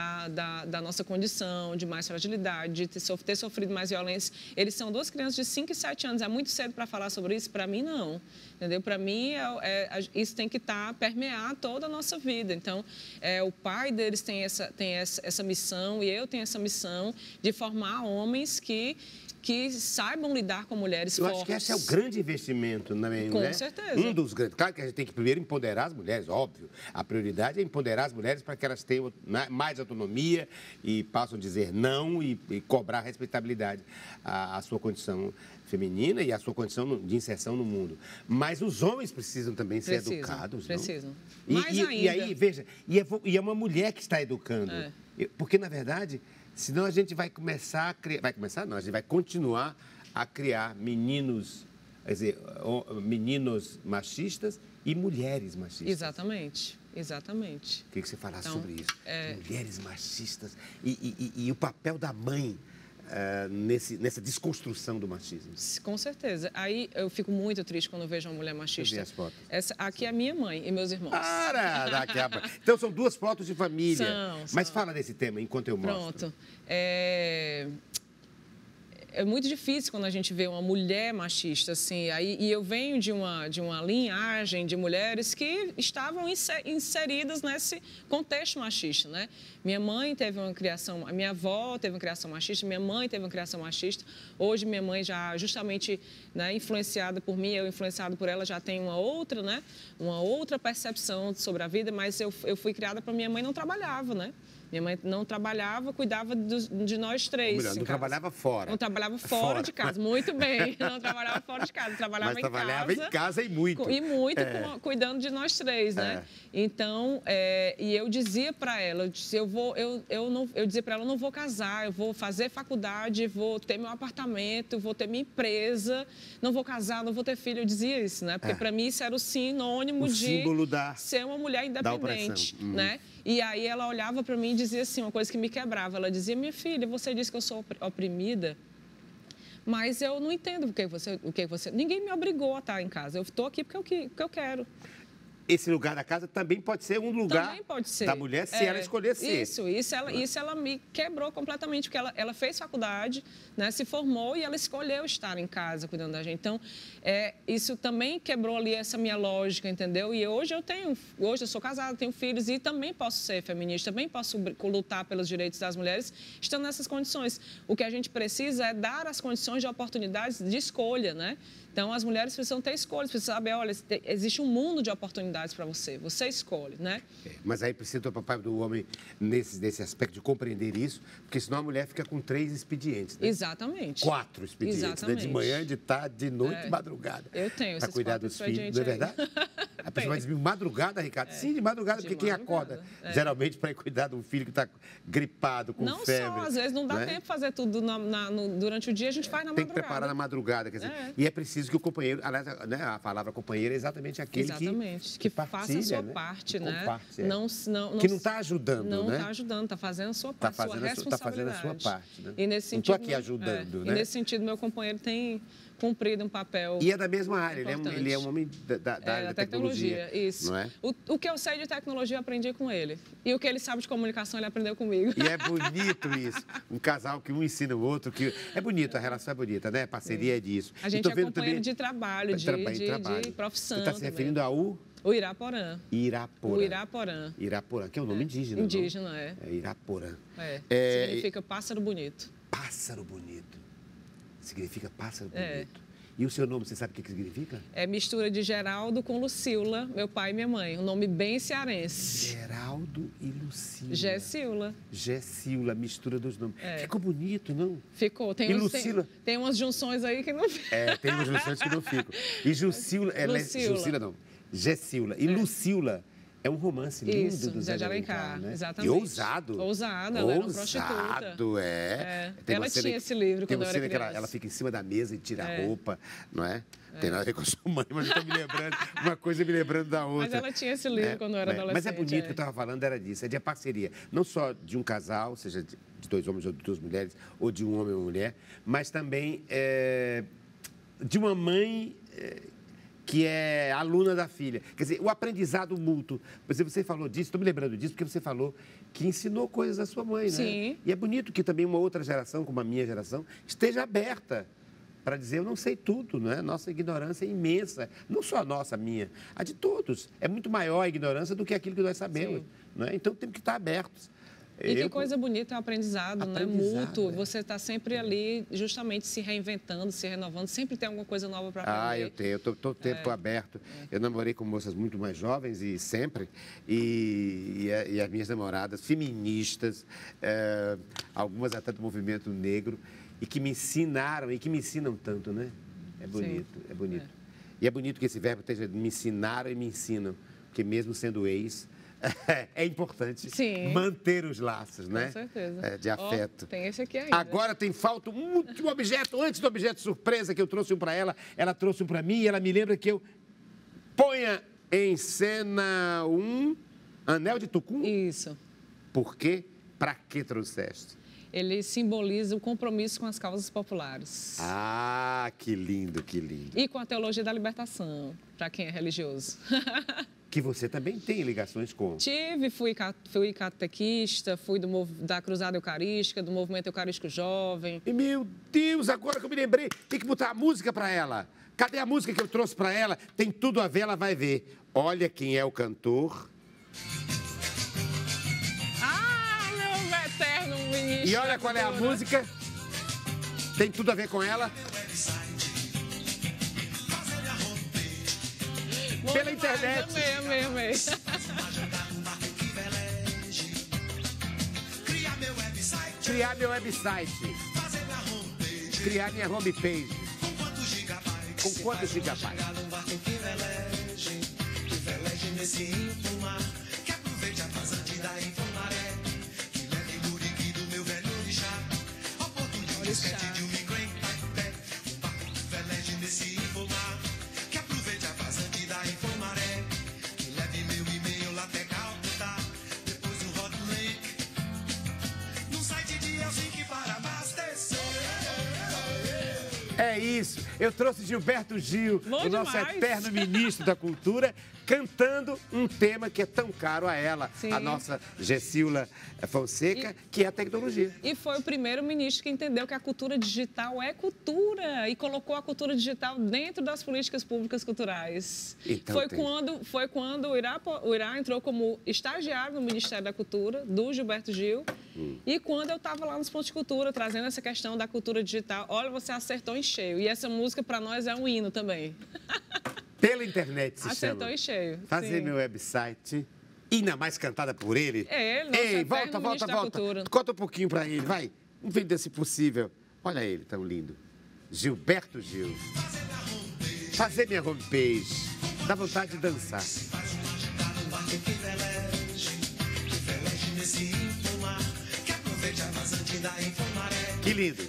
Speaker 2: da nossa condição, de mais fragilidade, de ter sofrido mais violência. Eles são 2 crianças de 5 e 7 anos. É muito cedo para falar sobre isso? Para mim, não. Entendeu? Para mim, isso tem que permear toda a nossa vida. Então, o pai deles tem essa missão e eu tenho essa missão de formar homens que saibam lidar com mulheres fortes.
Speaker 1: Eu acho que esse é o grande investimento, né?
Speaker 2: Com certeza.
Speaker 1: Um dos grandes. Claro que a gente tem que primeiro empoderar as mulheres, óbvio. A prioridade é empoderar as mulheres para que elas tenham mais autonomia e possam dizer não e cobrar respeitabilidade à sua condição feminina e à sua condição de inserção no mundo. Mas os homens precisam também ser educados,
Speaker 2: Precisam.
Speaker 1: Não? Mais ainda. E aí, veja, e é uma mulher que está educando. Porque, na verdade, senão a gente vai começar a criar... Vai começar? Não, a gente vai continuar a criar meninos, quer dizer, meninos machistas e mulheres machistas.
Speaker 2: Exatamente, exatamente.
Speaker 1: Queria que você falasse sobre isso. Mulheres machistas e o papel da mãe nessa desconstrução do machismo.
Speaker 2: Com certeza. Aí eu fico muito triste quando eu vejo uma mulher machista.
Speaker 1: Eu vi as fotos.
Speaker 2: Aqui é a minha mãe e meus irmãos.
Speaker 1: Então são duas fotos de família.
Speaker 2: São.
Speaker 1: Mas fala desse tema enquanto eu mostro.
Speaker 2: Pronto. É muito difícil quando a gente vê uma mulher machista, assim. E eu venho de uma linhagem de mulheres que estavam inseridas nesse contexto machista, né? Minha mãe teve uma criação, a minha avó teve uma criação machista, minha mãe teve uma criação machista. Hoje minha mãe já justamente, né, influenciada por mim, eu influenciado por ela, já tem uma outra percepção sobre a vida, mas eu fui criada para minha mãe não trabalhava, né? Minha mãe não trabalhava, cuidava de nós três.
Speaker 1: Ou melhor, não trabalhava fora.
Speaker 2: Não trabalhava fora de casa, muito bem. Não trabalhava fora de casa, trabalhava
Speaker 1: em casa e muito.
Speaker 2: E muito, cuidando de nós três, né? Então, e eu dizia para ela, eu dizia para ela, eu não vou casar, eu vou fazer faculdade, vou ter meu apartamento, vou ter minha empresa, não vou casar, não vou ter filho. Eu dizia isso, né? Porque para mim isso era o sinônimo de ser uma mulher independente, né? E aí ela olhava para mim e dizia assim, uma coisa que me quebrava. Ela dizia, minha filha, você disse que eu sou oprimida, mas eu não entendo o que você... Ninguém me obrigou a estar em casa. Eu estou aqui porque eu quero.
Speaker 1: Esse lugar da casa também pode ser um lugar da mulher se ela escolher ser.
Speaker 2: Isso ela me quebrou completamente, porque ela fez faculdade, né, se formou e ela escolheu estar em casa cuidando da gente. Então, isso também quebrou ali essa minha lógica, entendeu? E hoje eu sou casada, tenho filhos e também posso ser feminista, também posso lutar pelos direitos das mulheres, estando nessas condições. O que a gente precisa é dar as condições de oportunidades de escolha, né? Então, as mulheres precisam ter escolhas, precisam saber, olha, existe um mundo de oportunidades para você escolhe, né?
Speaker 1: Mas aí precisa do papai do homem nesse aspecto de compreender isso, porque senão a mulher fica com 3 expedientes, né?
Speaker 2: Exatamente.
Speaker 1: 4 expedientes,
Speaker 2: exatamente.
Speaker 1: Né? De manhã, de tarde, de noite, de madrugada.
Speaker 2: Eu tenho
Speaker 1: para cuidar dos filhos, não é verdade? A pessoa vai dizer, madrugada, Ricardo? Sim, de madrugada, porque quem acorda, geralmente, para cuidar de um filho que está gripado, com febre.
Speaker 2: Não só, às vezes não dá tempo de fazer tudo durante o dia, a gente faz na madrugada.
Speaker 1: Tem que preparar na madrugada, quer dizer, e é preciso que o companheiro, aliás, né, a palavra companheiro é exatamente aquele que
Speaker 2: faça a sua parte, né?
Speaker 1: Que não está ajudando, né?
Speaker 2: Não está ajudando, está fazendo a sua parte, sua responsabilidade.
Speaker 1: Está fazendo a sua parte, né?
Speaker 2: E nesse
Speaker 1: sentido, não estou aqui ajudando, né?
Speaker 2: E nesse sentido, meu companheiro tem cumprido um papel.
Speaker 1: E é da mesma área, ele é um homem da área da tecnologia.
Speaker 2: Isso.
Speaker 1: Não é?
Speaker 2: O que eu sei de tecnologia, eu aprendi com ele. E o que ele sabe de comunicação, ele aprendeu comigo.
Speaker 1: E é bonito isso. Um casal que um ensina o outro. É bonito, a relação é bonita, né? Parceria é disso.
Speaker 2: A gente é companheiro também de trabalho, de profissão.
Speaker 1: Você está se referindo ao...
Speaker 2: O Iraporã.
Speaker 1: O
Speaker 2: Iraporã,
Speaker 1: que é um nome indígena.
Speaker 2: Indígena,
Speaker 1: É Iraporã.
Speaker 2: Significa pássaro bonito.
Speaker 1: Pássaro bonito. Significa pássaro bonito. E o seu nome, você sabe o que significa?
Speaker 2: É mistura de Geraldo com Lucila, meu pai e minha mãe. Um nome bem cearense.
Speaker 1: Geraldo e Lucila.
Speaker 2: Gessila,
Speaker 1: mistura dos nomes. Ficou bonito, não?
Speaker 2: Ficou. Tem umas junções aí que não ficam.
Speaker 1: Tem umas junções que não ficam. E Jucila, Gessila. E Lucila é um romance lindo do Zé de Alencar, né?
Speaker 2: Exatamente.
Speaker 1: E ousado.
Speaker 2: Ela era uma prostituta. Ela tinha esse livro quando eu era criança.
Speaker 1: Que ela fica em cima da mesa e tira a roupa, não é? Tem nada a ver com a sua mãe, mas eu estou me lembrando, uma coisa me lembrando da outra.
Speaker 2: Mas ela tinha esse livro quando eu era adolescente.
Speaker 1: Mas é bonito, que eu estava falando era disso, é de parceria. Não só de um casal, seja de 2 homens ou de 2 mulheres, ou de um homem ou uma mulher, mas também de uma mãe... que é aluna da filha. Quer dizer, o aprendizado mútuo. Você falou disso, estou me lembrando disso, porque você falou que ensinou coisas à sua mãe, né?
Speaker 2: Sim.
Speaker 1: E é bonito que também uma outra geração, como a minha geração, esteja aberta para dizer, eu não sei tudo, não é? Nossa ignorância é imensa. Não só a nossa, a minha, a de todos. É muito maior a ignorância do que aquilo que nós sabemos. Não é? Então, temos que estar abertos.
Speaker 2: E que coisa bonita é o aprendizado, né? Mútuo. Você está sempre ali, justamente se reinventando, se renovando. Sempre tem alguma coisa nova para aprender.
Speaker 1: Eu tenho. Eu estou o tempo aberto. Eu namorei com moças muito mais jovens e sempre. E as minhas namoradas, feministas, algumas até do movimento negro, e que me ensinaram e que me ensinam tanto, né? É bonito, é bonito. E é bonito que esse verbo esteja me ensinaram e me ensinam. Porque mesmo sendo ex... é importante
Speaker 2: Sim.
Speaker 1: manter os laços, né?
Speaker 2: Com certeza.
Speaker 1: De afeto.
Speaker 2: Tem esse aqui ainda.
Speaker 1: Agora falta um último objeto, antes do objeto surpresa, que eu trouxe um para ela trouxe um para mim, e ela me lembra que eu ponha em cena um anel de tucum.
Speaker 2: Isso.
Speaker 1: Por quê? Para que trouxeste?
Speaker 2: Ele simboliza o compromisso com as causas populares.
Speaker 1: Ah, que lindo, que lindo.
Speaker 2: E com a teologia da libertação, para quem é religioso.
Speaker 1: Que você também tem ligações com.
Speaker 2: Fui catequista, fui da Cruzada Eucarística, do Movimento Eucarístico Jovem.
Speaker 1: E, meu Deus, agora que eu me lembrei, tem que botar a música para ela. Cadê a música que eu trouxe para ela? Tem tudo a ver, ela vai ver. Olha quem é o cantor. E olha qual é a música. Tem tudo a ver com ela. Pela internet.
Speaker 2: Amei.
Speaker 1: Criar meu website. Criar minha homepage. Com quantos gigabytes? É isso. Eu trouxe Gilberto Gil,
Speaker 2: Bom
Speaker 1: o nosso
Speaker 2: demais.
Speaker 1: eterno ministro da Cultura, cantando um tema que é tão caro a ela,
Speaker 2: Sim.
Speaker 1: a nossa Gessíula Fonseca, que é a tecnologia.
Speaker 2: E foi o primeiro ministro que entendeu que a cultura digital é cultura e colocou a cultura digital dentro das políticas públicas culturais.
Speaker 1: Então
Speaker 2: foi quando o Irá entrou como estagiário no Ministério da Cultura, do Gilberto Gil, e quando eu estava lá nos Pontos de Cultura, trazendo essa questão da cultura digital. Olha, você acertou em cheio. E essa música, para nós, é um hino também.
Speaker 1: Pela internet se
Speaker 2: Acertou
Speaker 1: chama.
Speaker 2: em cheio.
Speaker 1: Fazer
Speaker 2: Sim.
Speaker 1: meu website. E ainda mais cantada por ele.
Speaker 2: É ele, nosso
Speaker 1: Ei,
Speaker 2: eterno
Speaker 1: volta.
Speaker 2: ministro da Cultura.
Speaker 1: Conta um pouquinho pra ele, vai. Um vídeo desse possível. Olha ele, tão lindo. Gilberto Gil. Fazer minha homepage. Dá vontade de dançar. Que lindo.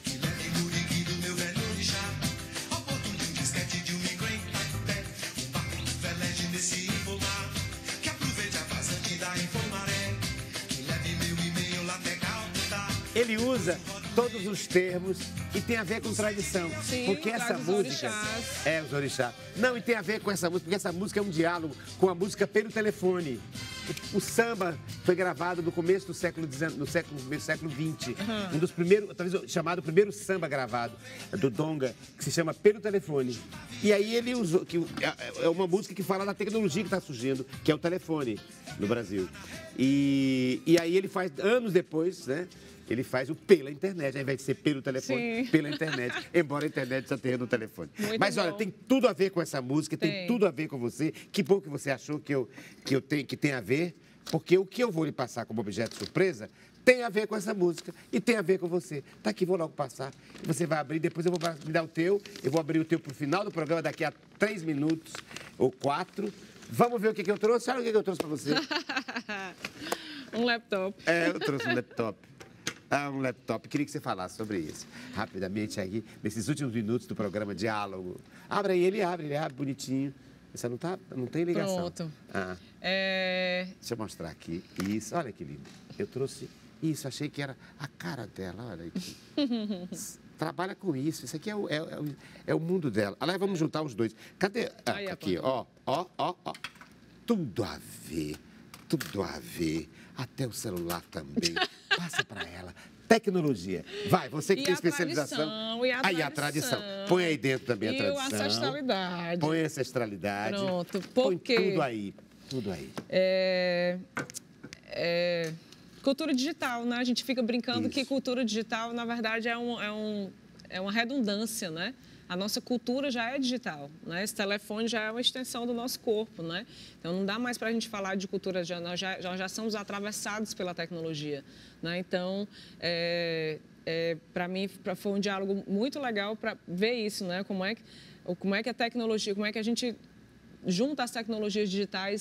Speaker 1: Ele usa todos os termos e tem a ver com tradição.
Speaker 2: Sim,
Speaker 1: porque essa
Speaker 2: traz os
Speaker 1: música.
Speaker 2: orixás.
Speaker 1: É, os orixás. Não, e tem a ver com essa música, porque essa música é um diálogo com a música pelo telefone. O samba foi gravado no começo do século XIX, no século XX. Um dos primeiros, talvez chamado primeiro samba gravado, do Donga, que se chama Pelo Telefone. E aí ele usou, que é uma música que fala da tecnologia que está surgindo, que é o telefone no Brasil. E aí ele faz, anos depois, né? Ele faz o pela internet, ao invés de ser pelo telefone,
Speaker 2: Sim.
Speaker 1: pela internet, embora a internet já tenha no telefone.
Speaker 2: Muito
Speaker 1: Mas olha,
Speaker 2: bom.
Speaker 1: tem tudo a ver com essa música, tem
Speaker 2: Tem.
Speaker 1: tudo a ver com você. Que bom que você achou que tem a ver, porque o que eu vou lhe passar como objeto surpresa tem a ver com essa música e tem a ver com você. Tá aqui, vou logo passar. Você vai abrir, depois eu vou me dar o teu, eu vou abrir o teu para o final do programa, daqui a 3 minutos ou 4. Vamos ver o que eu trouxe. Olha o que eu trouxe para você.
Speaker 2: Um laptop.
Speaker 1: É, eu trouxe um laptop. Um laptop. Queria que você falasse sobre isso. Rapidamente aqui, nesses últimos minutos do programa Diálogo. Abre aí, ele abre bonitinho. Você não tem ligação.
Speaker 2: Pronto.
Speaker 1: Ah, deixa eu mostrar aqui. Isso, olha que lindo. Eu trouxe isso, achei que era a cara dela, olha aqui. Trabalha com isso, isso aqui é o mundo dela. Aliás, vamos juntar os dois. Cadê?
Speaker 2: Aí,
Speaker 1: Aqui, ó. Tudo a ver, tudo a ver. Até o celular também. Passa para ela. Tecnologia. Vai, você que
Speaker 2: E
Speaker 1: tem
Speaker 2: a
Speaker 1: especialização.
Speaker 2: tradição, e a
Speaker 1: Aí a tradição. Põe aí dentro também a
Speaker 2: E
Speaker 1: tradição.
Speaker 2: a ancestralidade.
Speaker 1: Põe a ancestralidade.
Speaker 2: Pronto,
Speaker 1: Põe
Speaker 2: porque-
Speaker 1: tudo aí. Tudo aí.
Speaker 2: Cultura digital, né? A gente fica brincando
Speaker 1: Isso.
Speaker 2: que cultura digital, na verdade, é uma redundância, né? A nossa cultura já é digital, né? Esse telefone já é uma extensão do nosso corpo, né? Então, não dá mais para a gente falar de cultura, nós já somos atravessados pela tecnologia, né? Então, para mim, foi um diálogo muito legal para ver isso, né? Como é que a tecnologia, como é que a gente junta as tecnologias digitais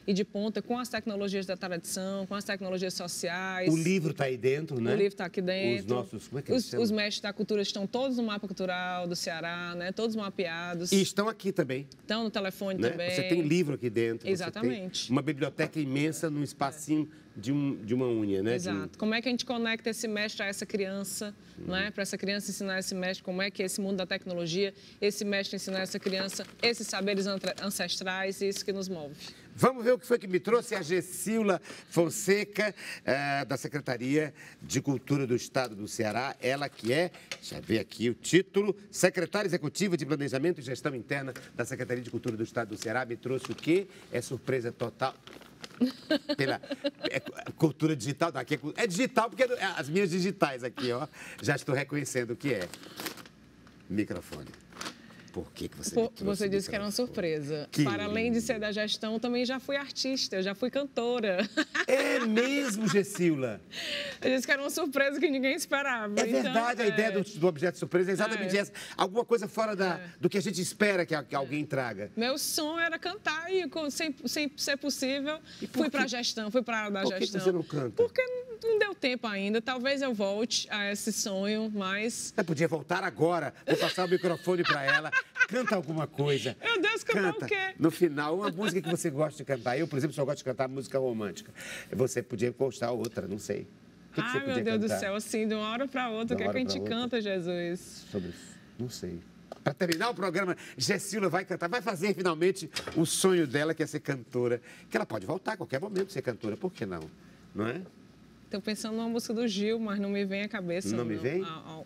Speaker 2: e de ponta com as tecnologias da tradição, com as tecnologias sociais.
Speaker 1: O livro está aí dentro, né?
Speaker 2: O livro está aqui dentro.
Speaker 1: Os nossos, como é que eles chamam?
Speaker 2: Os mestres da cultura estão todos no mapa cultural do Ceará, né? Todos mapeados.
Speaker 1: E estão aqui também.
Speaker 2: Estão no telefone
Speaker 1: né?
Speaker 2: também.
Speaker 1: Você tem livro aqui dentro.
Speaker 2: Exatamente.
Speaker 1: Você tem uma biblioteca imensa num espacinho de uma unha, né?
Speaker 2: Exato. Como é que a gente conecta esse mestre a essa criança, né? Para essa criança ensinar esse mestre como é que é esse mundo da tecnologia, esse mestre ensinar essa criança esses saberes ancestrais e isso que nos move.
Speaker 1: Vamos ver o que foi que me trouxe a Gessila Fonseca, da Secretaria de Cultura do Estado do Ceará. Ela que é, deixa eu ver aqui o título, Secretária Executiva de Planejamento e Gestão Interna da Secretaria de Cultura do Estado do Ceará. Me trouxe o quê? É surpresa total. Pela cultura digital, não, aqui é digital porque as minhas digitais aqui, ó, já estou reconhecendo o que é. Microfone. Por que você me trouxe
Speaker 2: Você disse que era uma surpresa. Para além de ser da gestão, também já fui artista, eu já fui cantora.
Speaker 1: É mesmo, Gessila?
Speaker 2: Eu disse que era uma surpresa que ninguém esperava.
Speaker 1: É verdade, a ideia do objeto surpresa é exatamente essa. Alguma coisa fora do que a gente espera que alguém traga.
Speaker 2: Meu sonho era cantar e, sem ser possível, fui para a gestão, fui para a área da gestão.
Speaker 1: Por que você não canta?
Speaker 2: Porque não deu tempo ainda. Talvez eu volte a esse sonho, mas...
Speaker 1: Você podia voltar agora. Vou passar o microfone para ela. Canta alguma coisa.
Speaker 2: Meu Deus, cantar o quê?
Speaker 1: No final, uma música que você gosta de cantar. Eu, por exemplo, só gosto de cantar música romântica. Você podia postar outra, não sei. O que você podia
Speaker 2: meu Deus
Speaker 1: cantar?
Speaker 2: do céu, assim, de uma hora para outra, o que é que a gente canta, Jesus?
Speaker 1: Sobre isso, não sei. Para terminar o programa, Gessila vai cantar, vai fazer finalmente o sonho dela, que é ser cantora. Que ela pode voltar a qualquer momento ser cantora, por que não? Não é?
Speaker 2: Estou pensando numa música do Gil, mas não me vem à cabeça.
Speaker 1: Não me vem?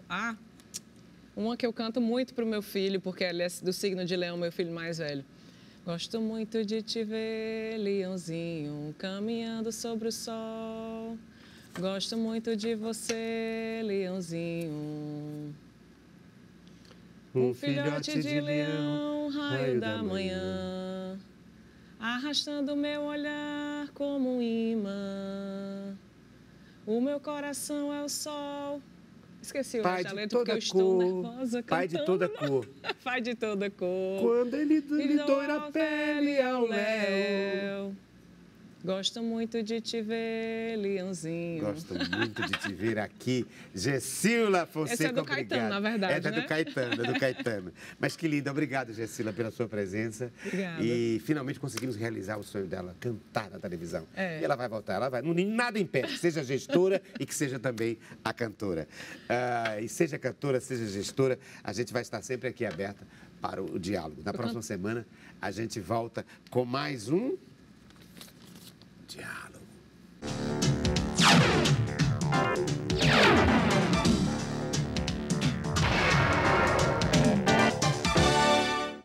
Speaker 2: Uma que eu canto muito pro meu filho, porque ele é do signo de Leão, meu filho mais velho. Gosto muito de te ver, leãozinho, caminhando sobre o sol. Gosto muito de você, leãozinho. Um filhote de leão, raio da manhã, arrastando meu olhar como um imã. O meu coração é o sol. Esqueci o resto da letra porque eu estou nervosa cantando.
Speaker 1: Pai de toda cor.
Speaker 2: Pai de toda cor.
Speaker 1: Quando ele lhe doira a pele ao léu.
Speaker 2: Gosto muito de te ver, leãozinho.
Speaker 1: Gosto muito de te ver aqui. Gessila Fonseca,
Speaker 2: esse é do
Speaker 1: obrigado.
Speaker 2: Caetano, na verdade,
Speaker 1: é do Caetano, é do Caetano. Mas que linda, obrigado, Gessila, pela sua presença.
Speaker 2: Obrigada.
Speaker 1: E finalmente conseguimos realizar o sonho dela, cantar na televisão.
Speaker 2: É.
Speaker 1: E ela vai voltar, ela vai. Nada impede que seja gestora e que seja também a cantora. E seja cantora, seja gestora, a gente vai estar sempre aqui aberta para o diálogo. Na próxima semana, a gente volta com mais um diálogo.